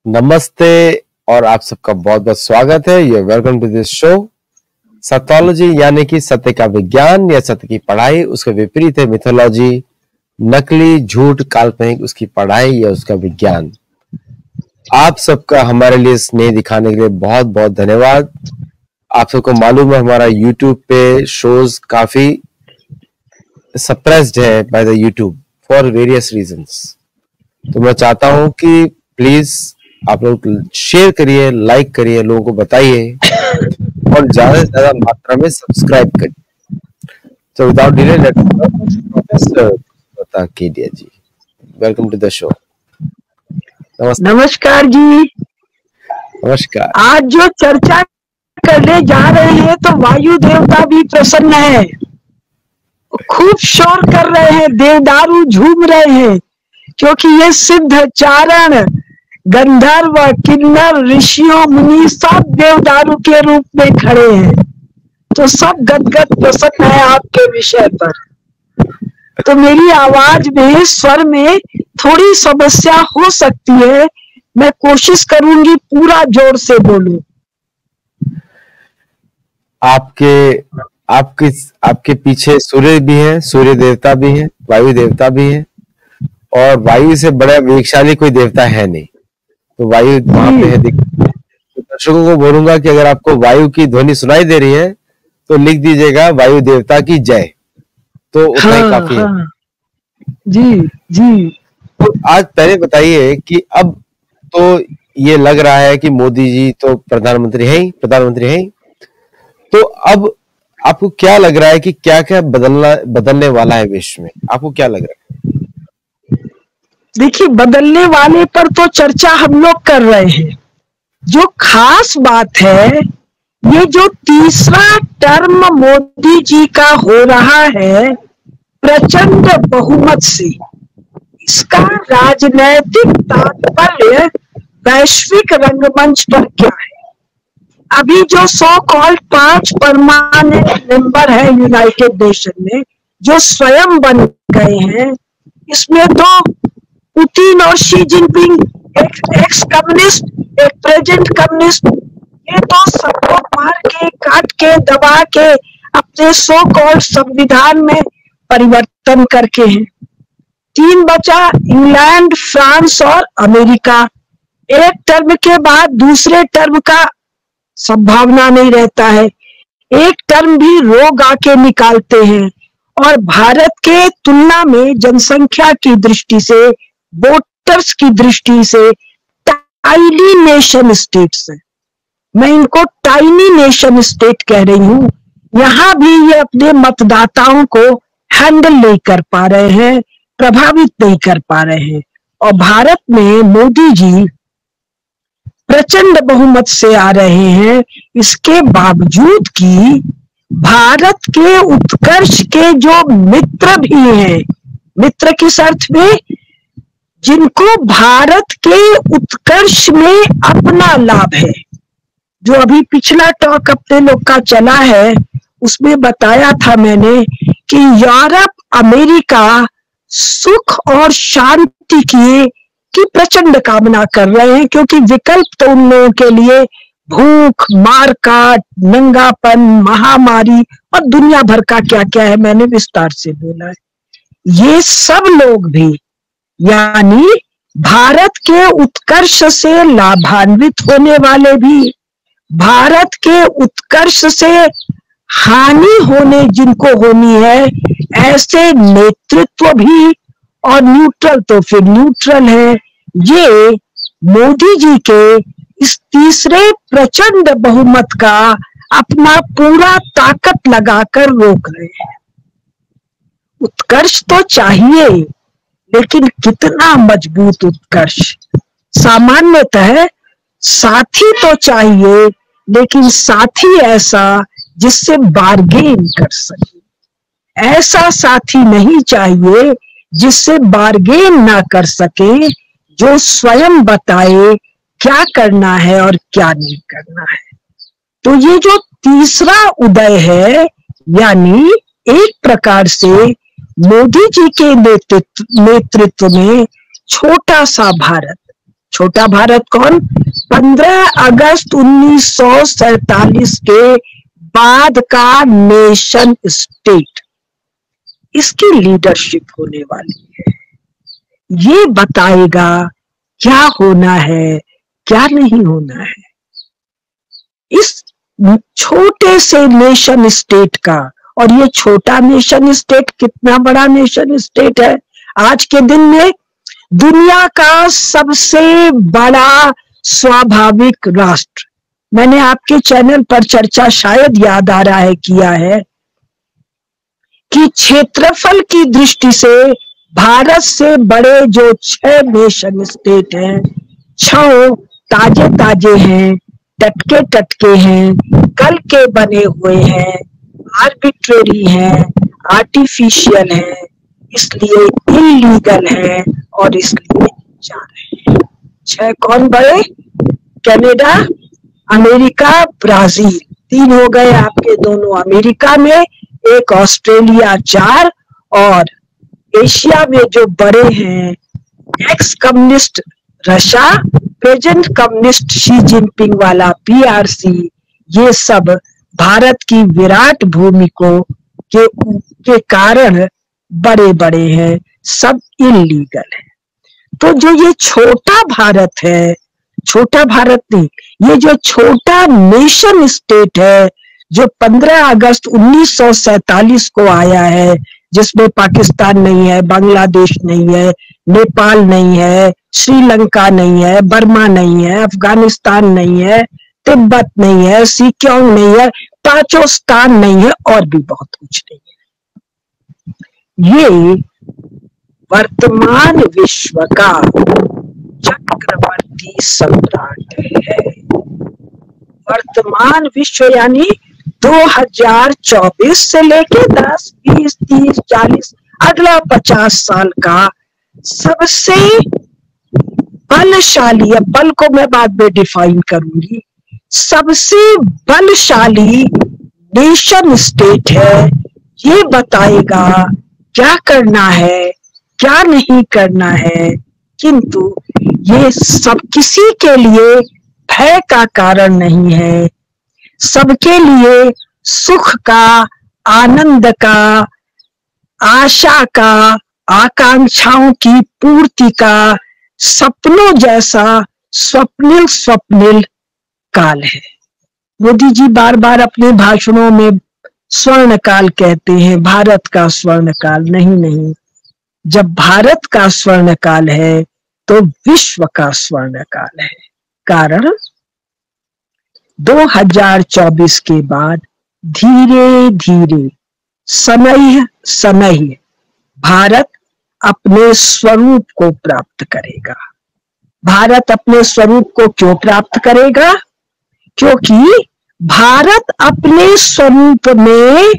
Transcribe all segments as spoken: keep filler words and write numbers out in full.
नमस्ते और आप सबका बहुत बहुत स्वागत है। You welcome to this show. सत्योलॉजी यानी कि सत्य का विज्ञान या सत्य की पढ़ाई, उसके विपरीत है मिथोलॉजी, नकली, झूठ, काल्पनिक, उसकी पढ़ाई या उसका विज्ञान। आप सबका हमारे लिए स्नेह दिखाने के लिए बहुत बहुत धन्यवाद। आप सबको मालूम है हमारा यूट्यूब पे शोज काफी सप्रेस्ड है by the YouTube for various reasons. तो मैं चाहता हूं कि प्लीज आप लोग शेयर करिए, लाइक करिए, लोगों को बताइए और ज्यादा से ज्यादा मात्रा में सब्सक्राइब करिए। तो विदाउट डिले लेट्स प्रोफेसर बता Kedia ji, welcome to the show. नमस्कार जी। नमस्कार। आज जो चर्चा करने जा रहे हैं तो वायु देवता भी प्रसन्न है, खूब शोर कर रहे हैं, देवदारू झूम रहे हैं, क्योंकि ये सिद्ध चारण गंधर्व किन्नर ऋषियों मुनि सब देवदारू के रूप में खड़े हैं। तो सब गदगद प्रसन्न है आपके विषय पर। तो मेरी आवाज में, स्वर में थोड़ी समस्या हो सकती है, मैं कोशिश करूंगी पूरा जोर से बोलूं। आपके आपके आपके पीछे सूर्य भी है, सूर्य देवता भी है, वायु देवता भी है, और वायु से बड़ा वेगशाली कोई देवता है नहीं। तो वायु वहां पे है। तो दर्शकों को बोलूंगा कि अगर आपको वायु की ध्वनि सुनाई दे रही है तो लिख दीजिएगा वायु देवता की जय, तो उतना ही काफी है। हाँ, जी जी। तो आज पहले बताइए कि अब तो ये लग रहा है कि मोदी जी तो प्रधानमंत्री है ही प्रधानमंत्री है ही तो अब आपको क्या लग रहा है कि क्या क्या बदलना बदलने वाला है विश्व में? आपको क्या लग रहा है? देखिए, बदलने वाले पर तो चर्चा हम लोग कर रहे हैं। जो खास बात है, ये जो तीसरा टर्म मोदी जी का हो रहा है प्रचंड बहुमत से, इसका राजनैतिक तात्पर्य वैश्विक रंगमंच पर क्या है? अभी जो सो कॉल्ड पांच परमानेंट मेंबर है यूनाइटेड नेशन में, जो स्वयं बन गए हैं, इसमें तो पुतिन और शी जिनपिंग, एक एक्स कम्युनिस्ट, एक प्रेजेंट कम्युनिस्ट, ये तो सबको मार के, काट के, दबा के अपने सो कॉल्ड संविधान में परिवर्तन करके हैं। तीन बचा इंग्लैंड, फ्रांस और अमेरिका। एक टर्म के बाद दूसरे टर्म का संभावना नहीं रहता है, एक टर्म भी रोग आके निकालते हैं। और भारत के तुलना में जनसंख्या की दृष्टि से, वोटर्स की दृष्टि से टाइनी नेशन स्टेट्स है। मैं इनको टाइनी नेशन स्टेट कह रही हूँ। यहाँ भी ये अपने मतदाताओं को हैंडल नहीं कर पा रहे हैं, प्रभावित नहीं कर पा रहे हैं। और भारत में मोदी जी प्रचंड बहुमत से आ रहे हैं, इसके बावजूद कि भारत के उत्कर्ष के जो मित्र भी हैं, मित्र किस अर्थ में, जिनको भारत के उत्कर्ष में अपना लाभ है। जो अभी पिछला टॉक अपने लोग का चला है, उसमें बताया था मैंने कि यूरोप, अमेरिका सुख और शांति की की प्रचंड कामना कर रहे हैं, क्योंकि विकल्प तो उन लोगों के लिए भूख, मारकाट, नंगापन, महामारी और दुनिया भर का क्या क्या है, मैंने विस्तार से बोला है। ये सब लोग भी, यानी भारत के उत्कर्ष से लाभान्वित होने वाले भी, भारत के उत्कर्ष से हानि होने जिनको होनी है, ऐसे नेतृत्व भी, और न्यूट्रल तो फिर न्यूट्रल है। ये मोदी जी के इस तीसरे प्रचंड बहुमत का अपना पूरा ताकत लगाकर रोक रहे हैं। उत्कर्ष तो चाहिए, लेकिन कितना मजबूत उत्कर्ष। सामान्यतः साथी तो चाहिए, लेकिन साथी ऐसा जिससे बार्गेन कर सके। ऐसा साथी नहीं चाहिए जिससे बार्गेन ना कर सके, जो स्वयं बताए क्या करना है और क्या नहीं करना है। तो ये जो तीसरा उदय है, यानी एक प्रकार से मोदी जी के नेतृत्व नेतृत्व में छोटा सा भारत, छोटा भारत कौन? पंद्रह अगस्त उन्नीस सौ सैतालीस के बाद का नेशन स्टेट। इसकी लीडरशिप होने वाली है, ये बताएगा क्या होना है क्या नहीं होना है। इस छोटे से नेशन स्टेट का, और ये छोटा नेशन स्टेट कितना बड़ा नेशन स्टेट है आज के दिन में, दुनिया का सबसे बड़ा स्वाभाविक राष्ट्र। मैंने आपके चैनल पर चर्चा शायद याद आ रहा है किया है कि क्षेत्रफल की दृष्टि से भारत से बड़े जो छह नेशन स्टेट हैं, छह ताजे ताजे हैं, टटके टटके हैं, कल के बने हुए हैं, आर्बिट्रेरी हैं, आर्टिफिशियल हैं, इसलिए इलीगल है और इसलिए जा रहे हैं। छह कौन बड़े? कनाडा, अमेरिका, ब्राजील, तीन हो गए आपके दोनों अमेरिका में, एक ऑस्ट्रेलिया, चार, और एशिया में जो बड़े हैं ex communist Russia, present communist Xi Jinping वाला पीआरसी, ये सब भारत की विराट भूमि को के, के कारण बड़े बड़े हैं, सब इलीगल है। तो जो ये छोटा भारत है, छोटा भारत नहीं, ये जो छोटा नेशन स्टेट है जो पंद्रह अगस्त उन्नीस सौ सैतालीस को आया है, जिसमें पाकिस्तान नहीं है, बांग्लादेश नहीं है, नेपाल नहीं है, श्रीलंका नहीं है, बर्मा नहीं है, अफगानिस्तान नहीं है, तिब्बत नहीं है, सिक्योंग नहीं है, पाकिस्तान नहीं है, और भी बहुत कुछ नहीं है। ये वर्तमान विश्व का चक्रवर्ती सम्राट है। वर्तमान विश्व यानी दो हज़ार चौबीस से लेके दस, बीस, तीस, चालीस, अगला पचास साल का सबसे बलशाली, अब बल को मैं बाद में डिफाइन करूंगी, सबसे बलशाली नेशन स्टेट है। ये बताएगा क्या करना है क्या नहीं करना है, किंतु ये सब किसी के लिए भय का कारण नहीं है, सबके लिए सुख का, आनंद का, आशा का, आकांक्षाओं की पूर्ति का, सपनों जैसा स्वप्निल स्वप्निल काल है। मोदी जी बार बार अपने भाषणों में स्वर्ण काल कहते हैं, भारत का स्वर्ण काल। नहीं नहीं, जब भारत का स्वर्ण काल है तो विश्व का स्वर्ण काल है। कारण दो हज़ार चौबीस के बाद धीरे धीरे सनह सनह भारत अपने स्वरूप को प्राप्त करेगा। भारत अपने स्वरूप को क्यों प्राप्त करेगा? क्योंकि भारत अपने स्वरूप में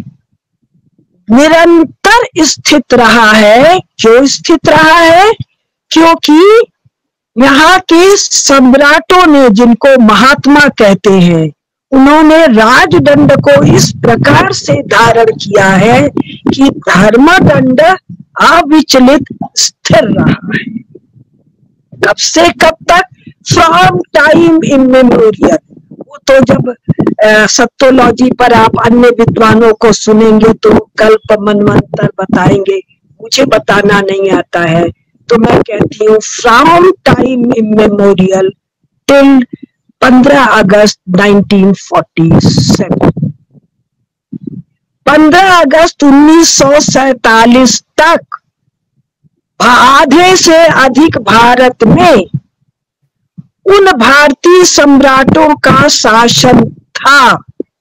निरंतर स्थित रहा है। क्यों स्थित रहा है? क्योंकि यहाँ के सम्राटों ने, जिनको महात्मा कहते हैं, उन्होंने राजदंड को इस प्रकार से धारण किया है कि धर्मदंड अविचलित स्थिर रहा है। कब से कब तक? From time immemorial. वो तो जब सत्योलॉजी पर आप अन्य विद्वानों को सुनेंगे तो कल्प मनवंतर बताएंगे, मुझे बताना नहीं आता है, तो मैं कहती हूँ फ्रॉम टाइम इमेमोरियल टिल पंद्रह अगस्त उन्नीस सौ सैंतालीस, पंद्रह अगस्त उन्नीस सौ सैतालीस तक आधे से अधिक भारत में उन भारतीय सम्राटों का शासन था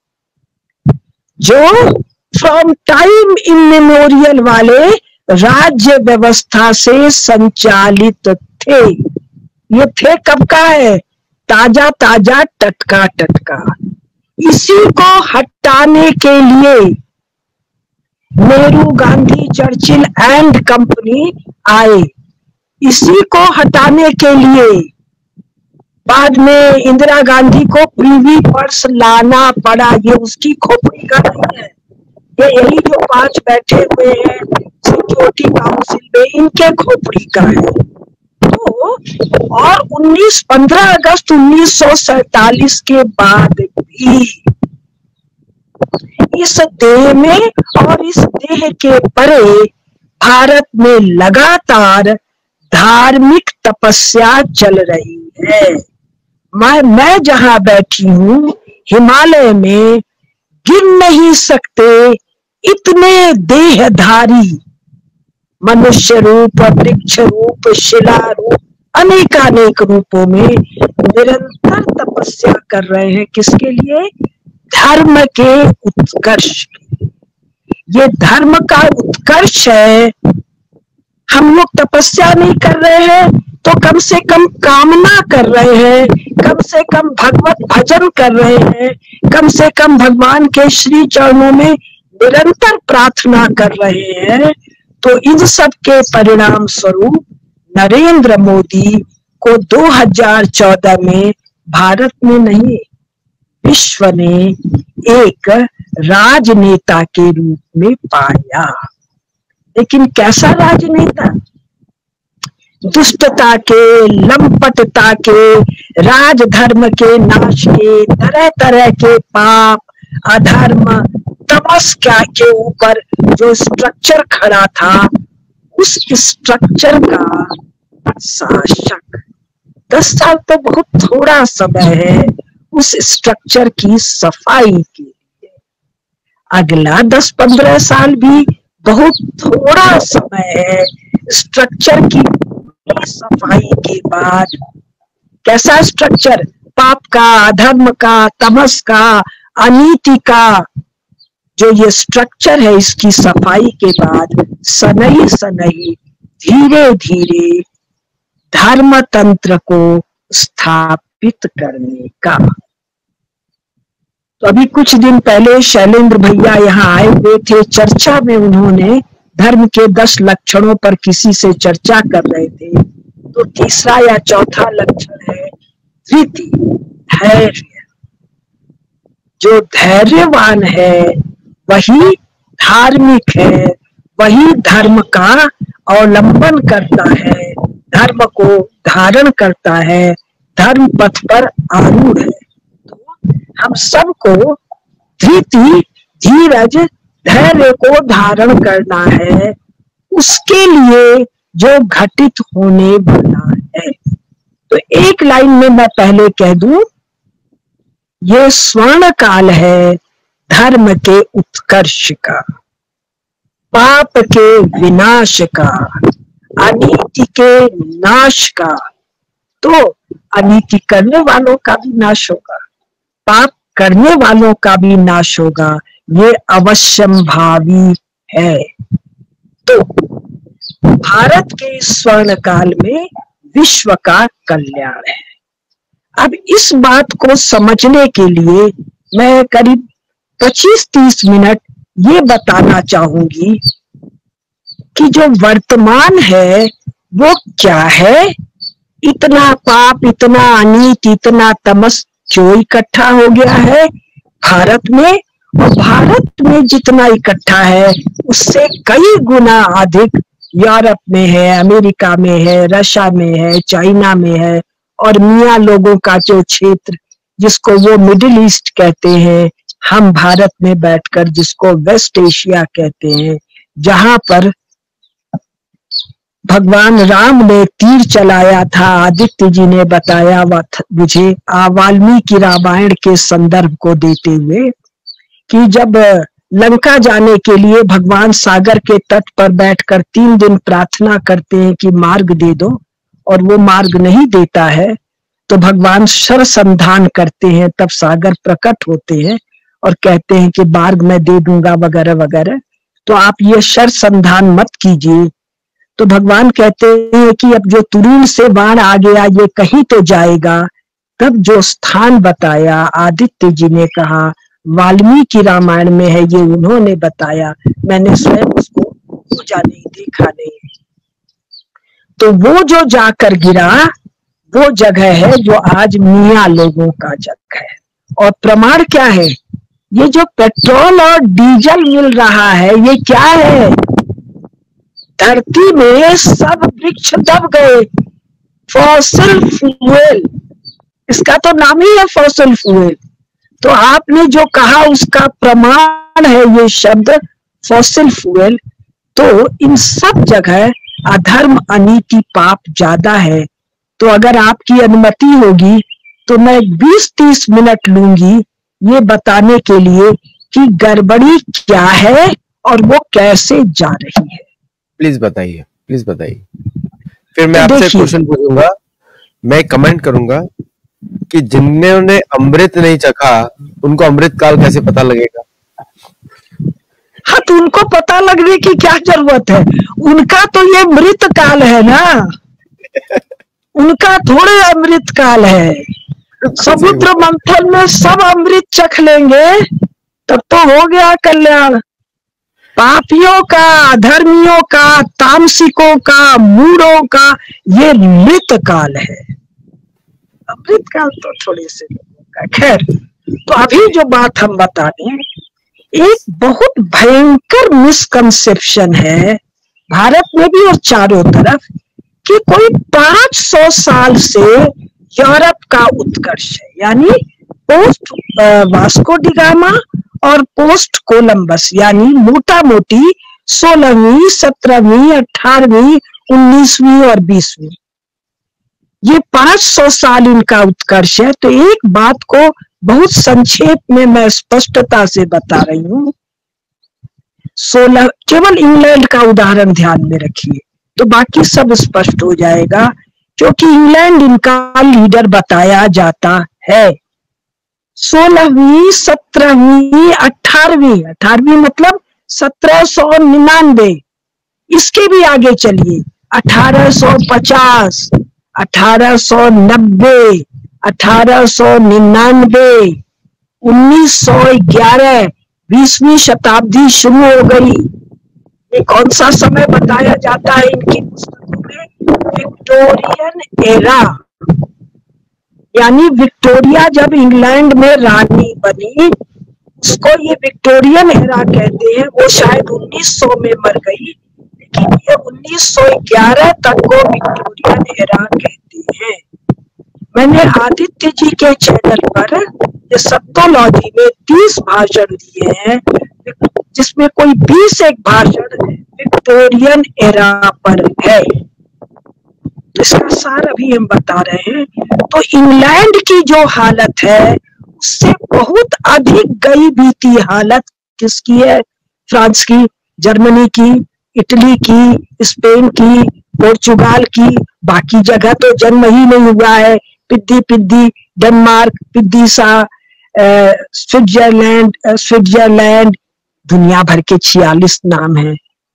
जो फ्रॉम टाइम इमेमोरियल वाले राज्य व्यवस्था से संचालित थे। ये थे कब का है? ताजा ताजा, टटका टटका। इसी को हटाने के लिए Nehru, Gandhi, Churchill and company आए। इसी को हटाने के लिए बाद में इंदिरा गांधी को प्रीवी पर्स लाना पड़ा। ये उसकी खोपड़ी का नहीं है, ये यही जो पांच बैठे हुए हैं सिक्योरिटी काउंसिल में, इनके खोपड़ी का है। तो और उन्नीस पंद्रह अगस्त उन्नीस सौ सैतालीस के बाद भी इस देह में और इस देह के परे भारत में लगातार धार्मिक तपस्या चल रही है। मैं मैं जहां बैठी हूँ हिमालय में गिन नहीं सकते इतने देहधारी मनुष्य रूप, वृक्ष रूप, शिला रूप, अनेकानेक रूपों में निरंतर तपस्या कर रहे हैं। किसके लिए? धर्म के उत्कर्ष। ये धर्म का उत्कर्ष है। हम लोग तपस्या नहीं कर रहे हैं तो कम से कम कामना कर रहे हैं, कम से कम भगवत भजन कर रहे हैं, कम से कम भगवान के श्री चरणों में निरंतर प्रार्थना कर रहे हैं। तो इन सब के परिणाम स्वरूप नरेंद्र मोदी को दो हज़ार चौदह में भारत में नहीं विश्व ने एक राजनेता के रूप में पाया। लेकिन कैसा राजनेता? दुष्टता के, लंपटता के, राजधर्म के नाश के, तरह तरह के पाप, अधर्म, तमस्या के ऊपर जो स्ट्रक्चर खड़ा था, उस स्ट्रक्चर का शासक। दस साल तो बहुत थोड़ा समय है उस स्ट्रक्चर की सफाई के लिए। अगला दस पंद्रह साल भी बहुत थोड़ा समय है स्ट्रक्चर की सफाई के बाद। कैसा स्ट्रक्चर? पाप का, अधर्म का, तमस का, अनीति का जो ये स्ट्रक्चर है, इसकी सफाई के बाद सनई सनई धीरे धीरे धर्म तंत्र को स्थापित करने का। तो अभी कुछ दिन पहले शैलेंद्र भैया यहाँ आए हुए थे, चर्चा में उन्होंने धर्म के दस लक्षणों पर किसी से चर्चा कर रहे थे। तो तीसरा या चौथा लक्षण है धृति, धैर्य। जो धैर्यवान है वही धार्मिक है, वही धर्म का अवलंबन करता है, धर्म को धारण करता है, धर्म पथ पर आरूढ़ है। तो हम सबको धृति, धीरज, धैर्य को धारण करना है, उसके लिए जो घटित होने वाला है। तो एक लाइन में मैं पहले कह दूं, ये स्वर्ण काल है धर्म के उत्कर्ष का, पाप के विनाश का, अनीति के नाश का। तो अनीति करने वालों का भी नाश होगा, पाप करने वालों का भी नाश होगा, ये अवश्यंभावी है। तो भारत के इस स्वर्ण काल में विश्व का कल्याण है। अब इस बात को समझने के लिए मैं करीब पच्चीस तीस मिनट ये बताना चाहूंगी कि जो वर्तमान है वो क्या है। इतना पाप, इतना अनीत, इतना तमस जो इकट्ठा हो गया है भारत में, और भारत में जितना इकट्ठा है उससे कई गुना अधिक यूरोप में है, अमेरिका में है, रशिया में है, चाइना में है। और मियाँ लोगों का जो क्षेत्र जिसको वो मिडिल ईस्ट कहते हैं, हम भारत में बैठकर जिसको वेस्ट एशिया कहते हैं, जहां पर भगवान राम ने तीर चलाया था। आदित्य जी ने बताया मुझे वाल्मीकि रामायण के संदर्भ को देते हुए कि जब लंका जाने के लिए भगवान सागर के तट पर बैठकर तीन दिन प्रार्थना करते हैं कि मार्ग दे दो, और वो मार्ग नहीं देता है, तो भगवान शर संधान करते हैं। तब सागर प्रकट होते हैं और कहते हैं कि मार्ग मैं दे दूंगा वगैरह वगैरह, तो आप ये शर संधान मत कीजिए। तो भगवान कहते हैं कि अब जो तुरीन से बाण आ गया ये कहीं तो जाएगा। तब जो स्थान बताया आदित्य जी ने कहा वाल्मीकि रामायण में है, ये उन्होंने बताया, मैंने स्वयं उसको पूजा नहीं, देखा नहीं। तो वो जो जाकर गिरा वो जगह है जो आज मियाँ लोगों का जगह है। और प्रमाण क्या है? ये जो पेट्रोल और डीजल मिल रहा है ये क्या है? धरती में सब वृक्ष दब गए, फॉसिल फ्यूल, इसका तो नाम ही है फॉसिल फ्यूल। तो आपने जो कहा उसका प्रमाण है ये शब्द फॉसिल फ्यूल। तो इन सब जगह अधर्म, अनीति, पाप ज्यादा है। तो अगर आपकी अनुमति होगी तो मैं बीस तीस मिनट लूंगी ये बताने के लिए कि गड़बड़ी क्या है और वो कैसे जा रही है। प्लीज बताइए, प्लीज बताइए। फिर मैं तो आपसे देखिए, क्वेश्चन पूछूंगा, मैं कमेंट करूंगा कि जिन्होंने अमृत नहीं चखा उनको अमृत काल कैसे पता लगेगा। हाँ, तो उनको पता लगने की क्या जरूरत है, उनका तो ये मृत काल है ना, उनका थोड़े अमृत काल है। समुद्र मंथन में सब अमृत चख लेंगे तब तो हो गया कल्याण। पापियों का, अधर्मियों का, तामसिकों का, मूढ़ों का ये मृत काल है, अमृत काल तो थोड़े से लोगों का। खैर, तो अभी जो बात हम बता रहे हैं, एक बहुत भयंकर मिसकंसेप्शन है भारत में भी और चारों तरफ कि कोई पांच सौ साल से यूरोप का उत्कर्ष है, यानी पोस्ट वास्को डी गामा और पोस्ट कोलंबस, यानी मोटा मोटी सोलहवीं, सत्रहवीं, अठारहवीं, उन्नीसवीं और बीसवीं, ये पांच सौ साल इनका उत्कर्ष है। तो एक बात को बहुत संक्षेप में मैं स्पष्टता से बता रही हूँ। सोलह, केवल इंग्लैंड का उदाहरण ध्यान में रखिए तो बाकी सब स्पष्ट हो जाएगा, क्योंकि इंग्लैंड इनका लीडर बताया जाता है। सोलहवीं, सत्रहवीं, अठारहवीं, अठारहवीं मतलब सत्रह सौ निन्यानवे, इसके भी आगे चलिए, अठारह सौ पचास, अठारह सौ नब्बे, अठारह सौ निन्यानवे, उन्नीस सौ ग्यारह, बीसवीं शताब्दी शुरू हो गई। ये कौन सा समय बताया जाता है इनकी पुस्तकों में? विक्टोरियन एरा, यानी विक्टोरिया जब इंग्लैंड में रानी बनी उसको ये विक्टोरियन एरा कहते हैं। वो शायद उन्नीस सौ में मर गई, लेकिन ये उन्नीस सौ ग्यारह तक को विक्टोरियन एरा कहते हैं। मैंने आदित्य जी के चैनल पर ये सत्तोलॉजी में तीस भाषण दिए हैं, जिसमें कोई बीस एक भाषण विक्टोरियन एरा पर है। तो इसका सार अभी हम बता रहे हैं। तो इंग्लैंड की जो हालत है उससे बहुत अधिक गई बीती हालत किसकी है? फ्रांस की, जर्मनी की, इटली की, स्पेन की, पोर्चुगाल की। बाकी जगह तो जन्म ही नहीं हुआ है। पिद्दी पिद्दी डेनमार्क, पिद्दीसा, स्विट्जरलैंड, स्विट्जरलैंड, दुनिया भर के छियालीस नाम है।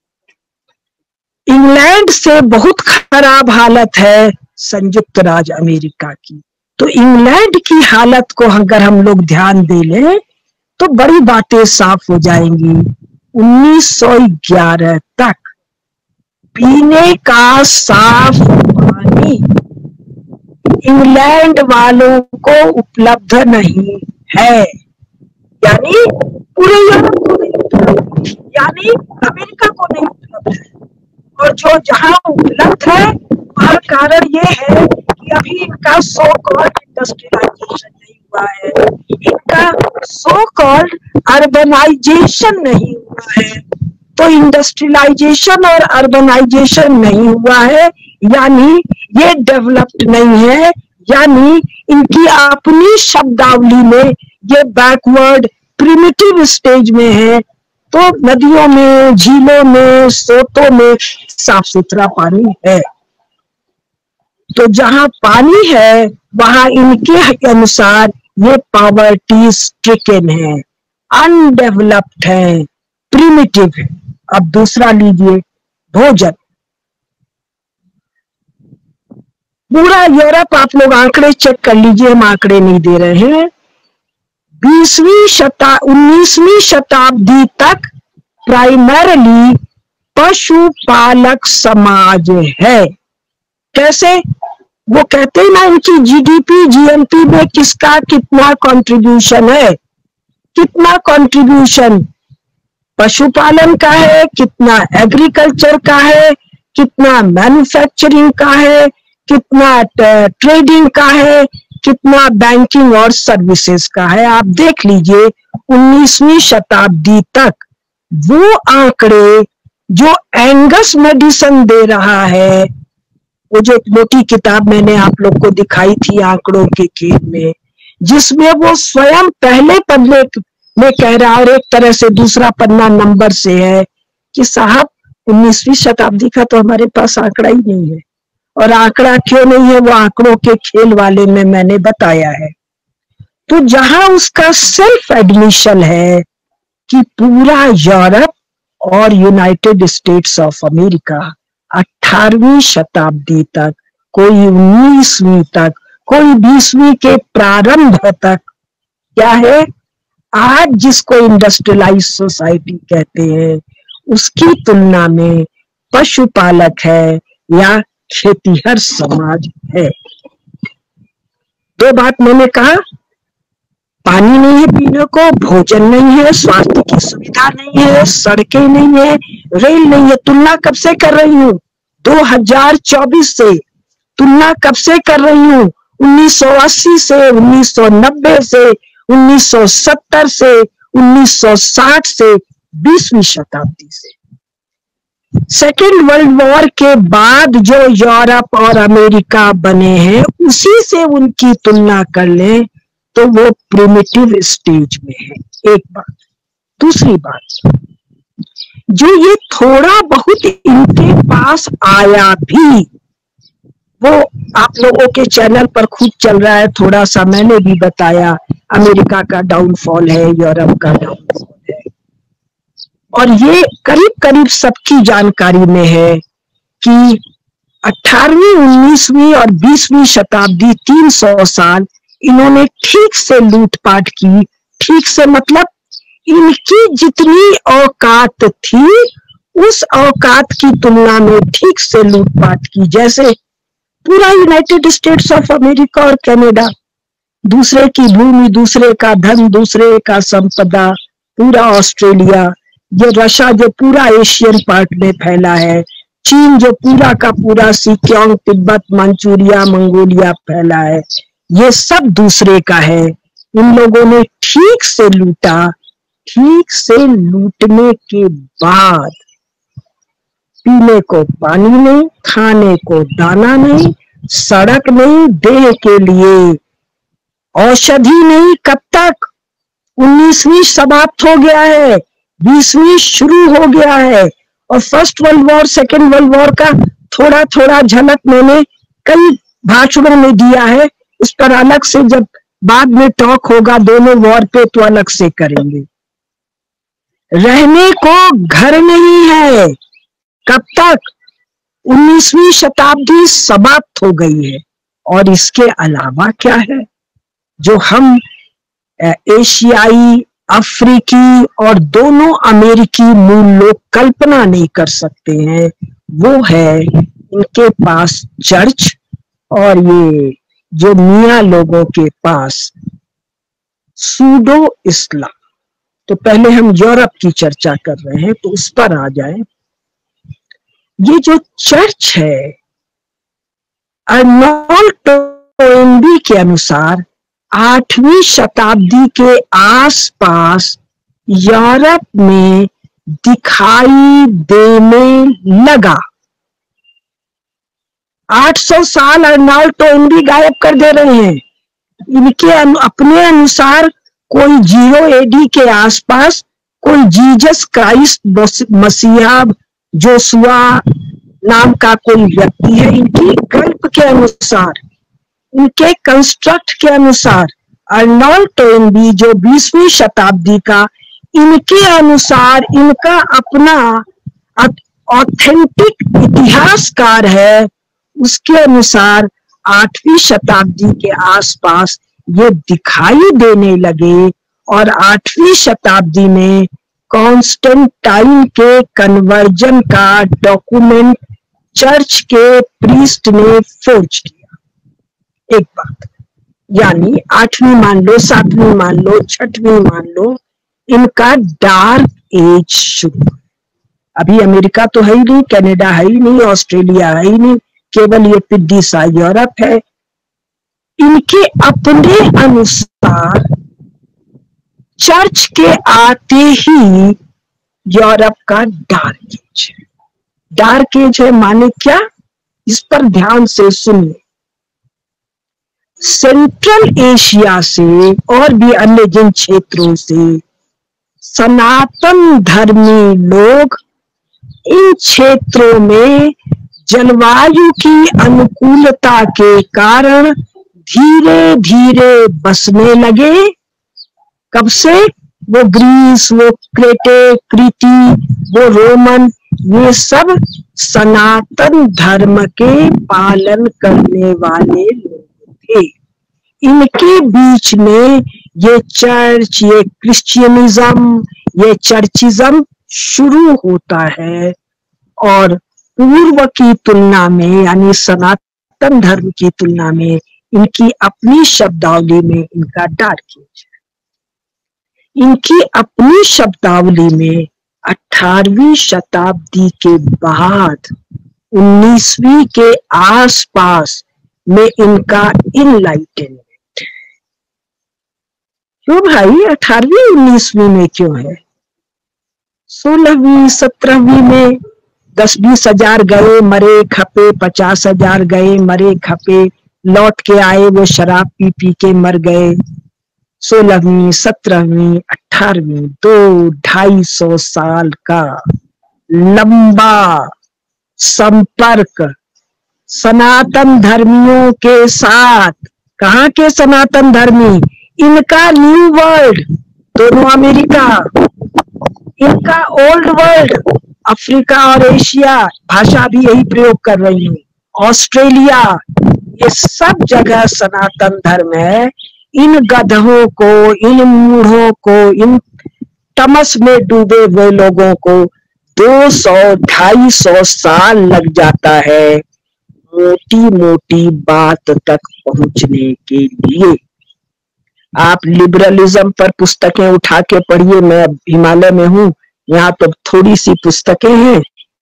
इंग्लैंड से बहुत खराब हालत है संयुक्त राज्य अमेरिका की। तो इंग्लैंड की हालत को अगर हम लोग ध्यान दे लें तो बड़ी बातें साफ हो जाएंगी। उन्नीस सौ ग्यारह तक पीने का साफ पानी इंग्लैंड वालों को उपलब्ध नहीं है, यानी पूरे यूरोप को नहीं उपलब्ध, यानी अमेरिका को नहीं उपलब्ध है। और जो जहां उपलब्ध है वह कारण ये है कि अभी इनका सो कॉल्ड इंडस्ट्रियलाइजेशन नहीं हुआ है, इनका सो कॉल्ड अर्बनाइजेशन नहीं हुआ है। तो इंडस्ट्रियलाइजेशन और अर्बनाइजेशन नहीं हुआ है, यानी ये डेवलप्ड नहीं है, यानी इनकी अपनी शब्दावली में ये बैकवर्ड प्रिमिटिव स्टेज में है। तो नदियों में, झीलों में, सोतों में साफ सुथरा पानी है। तो जहां पानी है वहां इनके अनुसार ये पॉवर्टी स्ट्रिकन है, अनडेवलप्ड है, प्रिमिटिव है। अब दूसरा लीजिए, भोजन। पूरा यूरोप आप लोग आंकड़े चेक कर लीजिए, हम आंकड़े नहीं दे रहे हैं। बीसवीं शता उन्नीसवीं शताब्दी तक प्राइमरली पशुपालक समाज है। कैसे? वो कहते हैं ना, इनकी जीडीपी, जीएनपी में किसका कितना कंट्रीब्यूशन है, कितना कंट्रीब्यूशन पशुपालन का है, कितना एग्रीकल्चर का है, कितना मैन्युफैक्चरिंग का है, कितना ट्रेडिंग का है, कितना बैंकिंग और सर्विसेज का है। आप देख लीजिए उन्नीसवीं शताब्दी तक वो आंकड़े जो एंगस मेडिसन दे रहा है, वो जो मोटी किताब मैंने आप लोग को दिखाई थी आंकड़ों के खेल में, जिसमें वो स्वयं पहले पन्ने में कह रहा और एक तरह से दूसरा पन्ना नंबर से है कि साहब उन्नीसवीं शताब्दी का तो हमारे पास आंकड़ा ही नहीं है। और आंकड़ा क्यों नहीं है, वो आंकड़ों के खेल वाले में मैंने बताया है। तो जहां उसका सेल्फ एडमिशन है कि पूरा यूरोप और यूनाइटेड स्टेट्स ऑफ अमेरिका अठारहवीं शताब्दी तक, कोई उन्नीसवीं तक, कोई बीसवीं के प्रारंभ तक क्या है, आज जिसको इंडस्ट्रियलाइज सोसाइटी कहते हैं उसकी तुलना में पशुपालक है या खेतीहर समाज है। दो बात मैंने कहा, पानी नहीं है पीने को, भोजन नहीं है, स्वास्थ्य की सुविधा नहीं है, सड़कें नहीं है, रेल नहीं है। तुलना कब से कर रही हूँ? दो हज़ार चौबीस से। तुलना कब से कर रही हूँ? उन्नीस सौ अस्सी से, उन्नीस सौ नब्बे से, उन्नीस सौ सत्तर से, उन्नीस सौ साठ से, बीसवीं शताब्दी से। सेकेंड वर्ल्ड वॉर के बाद जो यूरोप और अमेरिका बने हैं उसी से उनकी तुलना कर लें तो वो प्रिमिटिव स्टेज में है। एक बात। दूसरी बात, जो ये थोड़ा बहुत इनके पास आया भी, वो आप लोगों के चैनल पर खूब चल रहा है, थोड़ा सा मैंने भी बताया, अमेरिका का डाउनफॉल है, यूरोप का डाउनफॉल है। और ये करीब करीब सबकी जानकारी में है कि अठारहवीं, उन्नीसवीं और बीसवीं शताब्दी, तीन सौ साल इन्होंने ठीक से लूटपाट की। ठीक से मतलब इनकी जितनी औकात थी उस औकात की तुलना में ठीक से लूटपाट की। जैसे पूरा यूनाइटेड स्टेट्स ऑफ अमेरिका और कनाडा, दूसरे की भूमि, दूसरे का धन, दूसरे का संपदा, पूरा ऑस्ट्रेलिया, ये रशिया जो पूरा एशियन पार्ट में फैला है, चीन जो पूरा का पूरा सिक्योंग, तिब्बत, मंचूरिया, मंगोलिया फैला है, ये सब दूसरे का है। इन लोगों ने ठीक से लूटा। ठीक से लूटने के बाद पीने को पानी नहीं, खाने को दाना नहीं, सड़क नहीं, देह के लिए औषधि नहीं। कब तक? उन्नीसवीं समाप्त हो गया है, बीसवीं शुरू हो गया है। और first world war, second world war का थोड़ा थोड़ा झलक मैंने कई भाषणों में दिया है। इस पर अलग से जब बाद में टॉक होगा दोनों वॉर पे तो अलग से करेंगे। रहने को घर नहीं है। कब तक? उन्नीसवीं शताब्दी समाप्त हो गई है। और इसके अलावा क्या है जो हम एशियाई, अफ्रीकी और दोनों अमेरिकी मूल लोग कल्पना नहीं कर सकते हैं, वो है इनके पास चर्च और ये जो मियाँ लोगों के पास सूडो इस्लाम। तो पहले हम यूरोप की चर्चा कर रहे हैं तो उस पर आ जाए। ये जो चर्च है, अर्नोल्ड टोइनबी के अनुसार आठवीं शताब्दी के आसपास यूरोप में दिखाई देने लगा। आठ सौ साल अर्नोल्ड टोइनबी गायब कर दे रहे हैं। इनके अनु, अपने अनुसार कोई जीरो एडी के आसपास कोई जीसस क्राइस्ट मसीहा जोसुआ नाम का कोई व्यक्ति है। इनकी कल्प के अनुसार, इनके कंस्ट्रक्ट के अनुसार अर्नोल्ड टोइनबी जो बीसवीं शताब्दी का, इनके अनुसार, इनका अपना ऑथेंटिक इतिहासकार है, उसके अनुसार आठवीं शताब्दी के आसपास ये दिखाई देने लगे। और आठवीं शताब्दी में कॉन्स्टेंटाइन के कन्वर्जन का डॉक्यूमेंट चर्च के प्रीस्ट ने फोर्ज किया। एक बात, यानी आठवीं मान लो, सातवीं मान लो, छठवीं मान लो, इनका डार्क एज शुरू। अभी अमेरिका तो है ही नहीं, कनाडा है ही नहीं, ऑस्ट्रेलिया है ही नहीं, केवल ये पिड्डी सा यूरोप है। इनके अपने अनुसार चर्च के आते ही यूरोप का डार्क एज है। डार्क एज है माने क्या, इस पर ध्यान से सुनिए। सेंट्रल एशिया से और भी अन्य जिन क्षेत्रों से सनातन धर्मी लोग इन क्षेत्रों में जलवायु की अनुकूलता के कारण धीरे धीरे बसने लगे। कब से? वो ग्रीस, वो क्रेटे, क्रीटी, वो रोमन, ये सब सनातन धर्म के पालन करने वाले लोग थे। इनके बीच में ये चर्च, ये क्रिश्चियनिज्म, ये चर्चिज्म शुरू होता है और पूर्व की तुलना में यानी सनातन धर्म की तुलना में इनकी अपनी शब्दावली में इनका डार्क एज है। इनकी अपनी शब्दावली में अठारहवीं शताब्दी के बाद उन्नीसवीं के आसपास में इनका इनलाइटनमेंट। क्यों भाई अठारहवीं उन्नीसवीं में क्यों है? सोलहवीं सत्रहवीं में दस बीस हजार गए मरे खपे, पचास हजार गए मरे खपे, लौट के आए वो शराब पी पी के मर गए। सोलहवीं सत्रहवीं अठारहवीं दो ढाई सौ साल का लंबा संपर्क सनातन धर्मियों के साथ। कहाँ के सनातन धर्मी? इनका न्यू वर्ल्ड, दोनों अमेरिका, इनका ओल्ड वर्ल्ड, अफ्रीका और एशिया, भाषा भी यही प्रयोग कर रही हूँ, ऑस्ट्रेलिया, ये सब जगह सनातन धर्म है। इन गधों को, इन मूढ़ों को, इन तमस में डूबे हुए लोगों को दो सौ ढाई सौ साल लग जाता है मोटी मोटी बात तक पहुंचने के लिए। आप लिबरलिज्म पर पुस्तकें उठा के पढ़िए। मैं हिमालय में हूँ, यहाँ तो थोड़ी सी पुस्तकें हैं।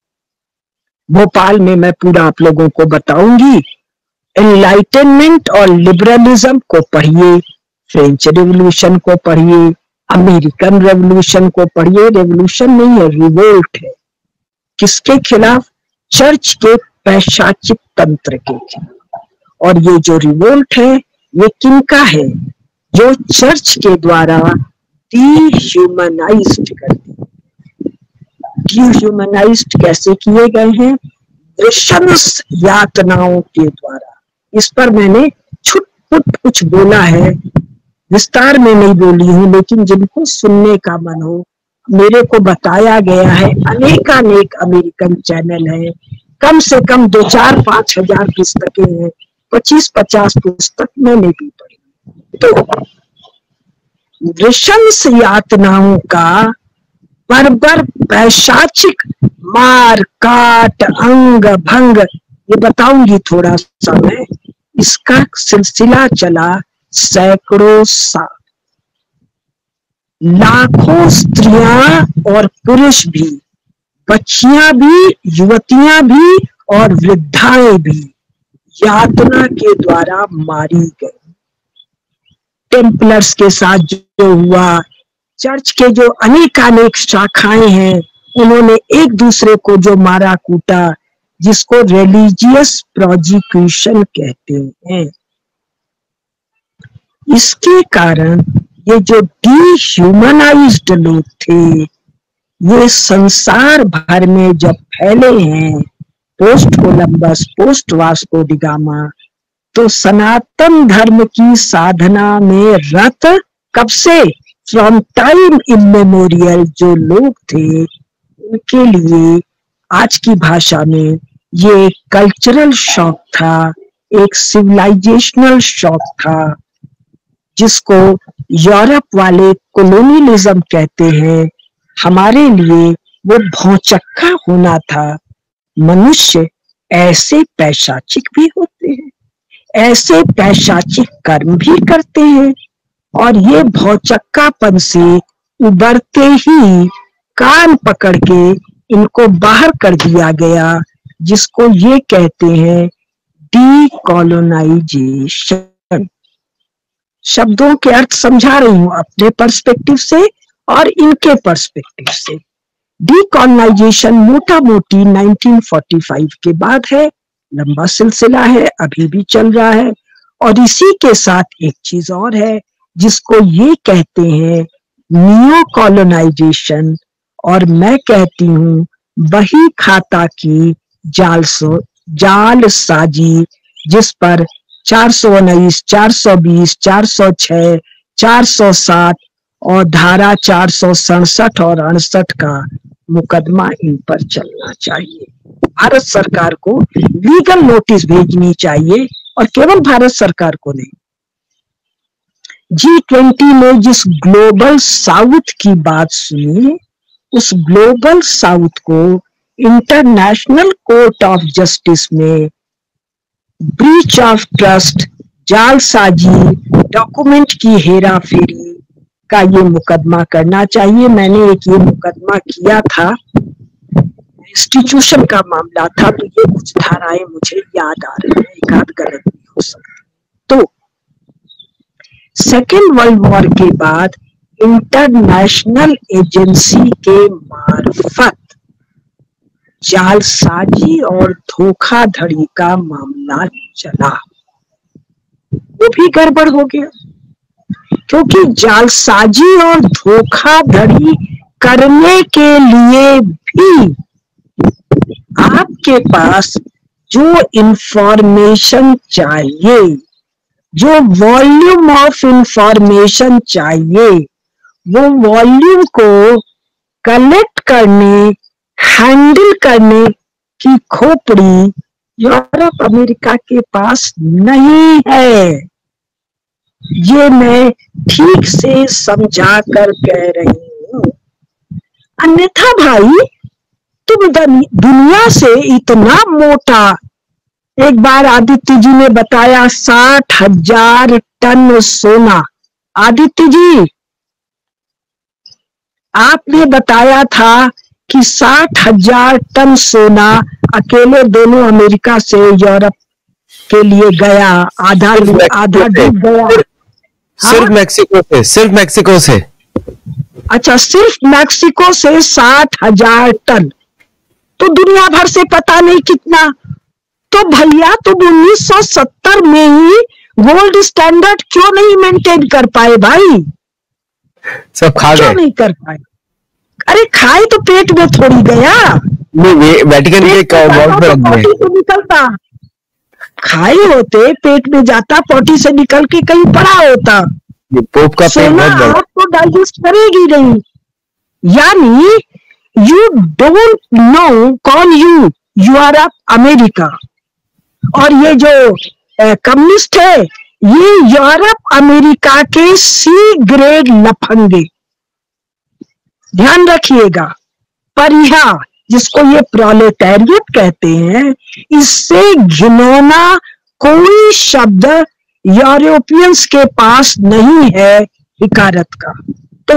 भोपाल में मैं पूरा आप लोगों को बताऊंगी। एनलाइटनमेंट और लिबरलिज्म को पढ़िए, फ्रेंच रेवोल्यूशन को पढ़िए, अमेरिकन रेवोल्यूशन को पढ़िए। रेवोल्यूशन नहीं है, रिवोल्ट है। किसके खिलाफ? चर्च के पैशाचिक तंत्र के खिलाफ। और ये जो रिवोल्ट है ये किनका है? जो चर्च के द्वारा डिह्यूमनाइज्ड कर दिए। डिह्यूमनाइज्ड कैसे किए गए हैं? नृशंस यातनाओं के द्वारा। इस पर मैंने छुटपुट कुछ बोला है, विस्तार में नहीं बोली हूँ, लेकिन जिनको सुनने का मन हो, मेरे को बताया गया है। अनेकानेक अमेरिकन चैनल है, कम से कम दो चार पांच हजार पुस्तकें हैं, पच्चीस पचास पुस्तक मैंने भी पढ़ी। तो नृशंस यातनाओं का बर्बर पैशाचिक मार काट अंग भंग, ये बताऊंगी थोड़ा सा मैं। इसका सिलसिला चला सैकड़ों साल। लाखों स्त्रियां और पुरुष भी, बच्चियां भी, युवतियां भी और वृद्धाएं भी यातना के द्वारा मारी गई। टेम्पलर्स के साथ जो हुआ, चर्च के जो अनेकानेक शाखाएं हैं, उन्होंने एक दूसरे को जो मारा कूटा, जिसको रिलीजियस प्रोजिक्यूशन कहते हैं। इसके कारण ये जो डिह्यूमनाइज्ड लोग थे, ये संसार भर में जब फैले हैं, post Columbus, post Vasco da Gama, तो सनातन धर्म की साधना में रत कब से? फ्रॉम टाइम इमेमोरियल जो लोग थे, उनके लिए आज की भाषा में ये कल्चरल शॉक था, एक सिविलाइजेशनल शॉक था, जिसको यूरोप वाले कॉलोनियलिज्म कहते हैं। हमारे लिए वो भौचक्का होना था। मनुष्य ऐसे पैशाचिक भी होते हैं, ऐसे पैशाचिक कर्म भी करते हैं, और ये भौचक्कापन से उबरते ही कान पकड़ के इनको बाहर कर दिया गया, जिसको ये कहते हैं डीकोलोनाइजेशन। शब्दों के अर्थ समझा रही हूं अपने पर्सपेक्टिव से और इनके पर्सपेक्टिव से। डीकोलोनाइजेशन मोटा मोटी नाइनटीन फोर्टी फाइव के बाद है, लंबा सिलसिला है, अभी भी चल रहा है। और इसी के साथ एक चीज और है जिसको ये कहते हैं नियो कॉलोनाइजेशन, और मैं कहती हूं बही खाता की जाल सो जाल साजी, जिस पर चार सौ उन्नीस, चार सौ बीस, चार सौ छह, चार सौ सात और धारा चार सौ सड़सठ और अड़सठ का मुकदमा इन पर चलना चाहिए। भारत सरकार को लीगल नोटिस भेजनी चाहिए, और केवल भारत सरकार को नहीं, जी ट्वेंटी में जिस ग्लोबल साउथ की बात सुनी, उस ग्लोबल साउथ को इंटरनेशनल कोर्ट ऑफ जस्टिस में ब्रीच ऑफ ट्रस्ट, जालसाजी, डॉक्यूमेंट की हेरा फेरी का ये मुकदमा करना चाहिए। मैंने एक ये मुकदमा किया था, इंस्टीट्यूशन का मामला था, तो ये कुछ धाराएं मुझे याद आ रही है, एक आध गलत भी हो सकती। तो सेकेंड वर्ल्ड वॉर के बाद इंटरनेशनल एजेंसी के मार्फत जालसाजी और धोखाधड़ी का मामला चला, वो भी गड़बड़ हो गया, क्योंकि जालसाजी और धोखाधड़ी करने के लिए भी आपके पास जो इंफॉर्मेशन चाहिए, जो वॉल्यूम ऑफ इंफॉर्मेशन चाहिए, वो वॉल्यूम को कलेक्ट करने, हैंडल करने की खोपड़ी यूरोप अमेरिका के पास नहीं है। ये मैं ठीक से समझा कर कह रही हूं, अन्यथा भाई तुम दुनिया से इतना मोटा, एक बार आदित्य जी ने बताया साठ हजार टन सोना, आदित्य जी आपने बताया था कि साठ हजार टन सोना अकेले दोनों अमेरिका से यूरोप के लिए गया, आधा आधा डूब गया। सिर्फ मैक्सिको से, सिर्फ मैक्सिको से। अच्छा, सिर्फ मैक्सिको से साठ हजार टन, तो दुनिया भर से पता नहीं कितना। तो भैया तुम उन्नीस सौ सत्तर में ही गोल्ड स्टैंडर्ड क्यों नहीं मेंटेन कर पाए भाई? सब खा गए, नहीं कर पाए। अरे खाए तो पेट में थोड़ी गया, वेटिकन के पॉटी से निकलता, खाए होते पेट में जाता, पॉटी से निकल के कहीं पड़ा होता। पोप का सोना आपको डाइजेस्ट करेगी नहीं। यानी यू डोंट नो कौन यू यू आर अमेरिका, और ये जो कम्युनिस्ट है ये यूरोप अमेरिका के सी ग्रेड लफंगे, ध्यान रखिएगा। पर यह जिसको ये प्रोलेटारिएट कहते हैं, इससे घिनौना कोई शब्द यूरोपियंस के पास नहीं है हिकारत का। तो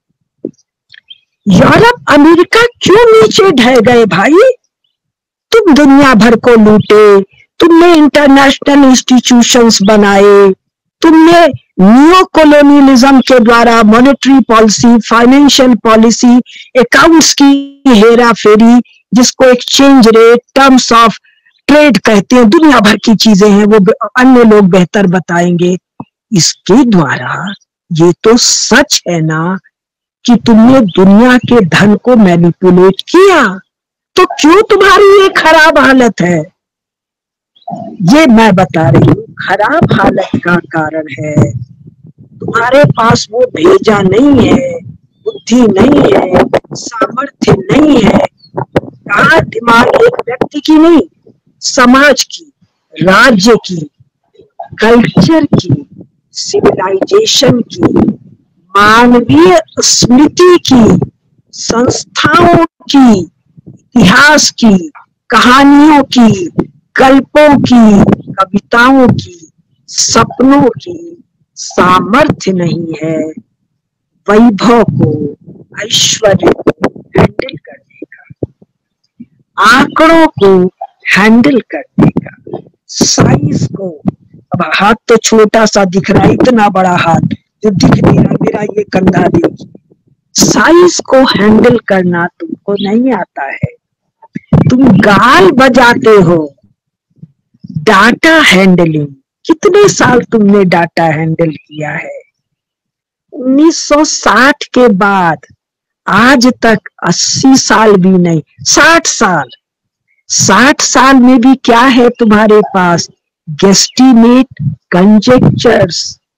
यूरोप अमेरिका क्यों नीचे ढह गए भाई? तुम दुनिया भर को लूटे, तुमने इंटरनेशनल इंस्टीट्यूशंस बनाए, तुमने न्यू कॉलोनियलिज्म के द्वारा monetary policy, financial policy, accounts की हेरा फेरी, जिसको exchange rate, terms of trade कहते हैं, दुनिया भर की चीजें हैं, वो अन्य लोग बेहतर बताएंगे। इसके द्वारा ये तो सच है ना कि तुमने दुनिया के धन को मैनिपुलेट किया, तो क्यों तुम्हारी ये खराब हालत है? ये मैं बता रही हूँ, खराब हालत का कारण है तुम्हारे पास वो भेजा नहीं है, बुद्धि नहीं है, सामर्थ्य नहीं है। कहा दिमाग एक व्यक्ति की नहीं, समाज की, राज्य की, कल्चर की, सिविलाइजेशन की, मानवीय स्मृति की, संस्थाओं की, इतिहास की, कहानियों की, कल्पों की, कविताओं की, सपनों की सामर्थ्य नहीं है वैभव को, ऐश्वर्य को हैंडल करने का, आंकड़ों को हैंडल करने का, साइज को, अब हाथ तो छोटा सा दिख रहा है, इतना बड़ा हाथ जो दिख नहीं रहा, मेरा ये कंधा देखिए, साइज को हैंडल करना तुमको नहीं आता है। तुम गाल बजाते हो, डाटा हैंडलिंग, कितने साल तुमने डाटा हैंडल किया है? उन्नीस सौ साठ के बाद आज तक अस्सी साल भी नहीं, साठ साल, साठ साल में भी क्या है तुम्हारे पास? गेस्टिमेट, कंजेक्चर्स,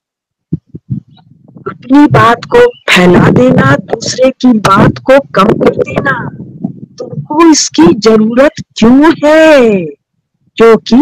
अपनी बात को फैला देना, दूसरे की बात को कम कर देना। तुमको इसकी जरूरत क्यों है? क्योंकि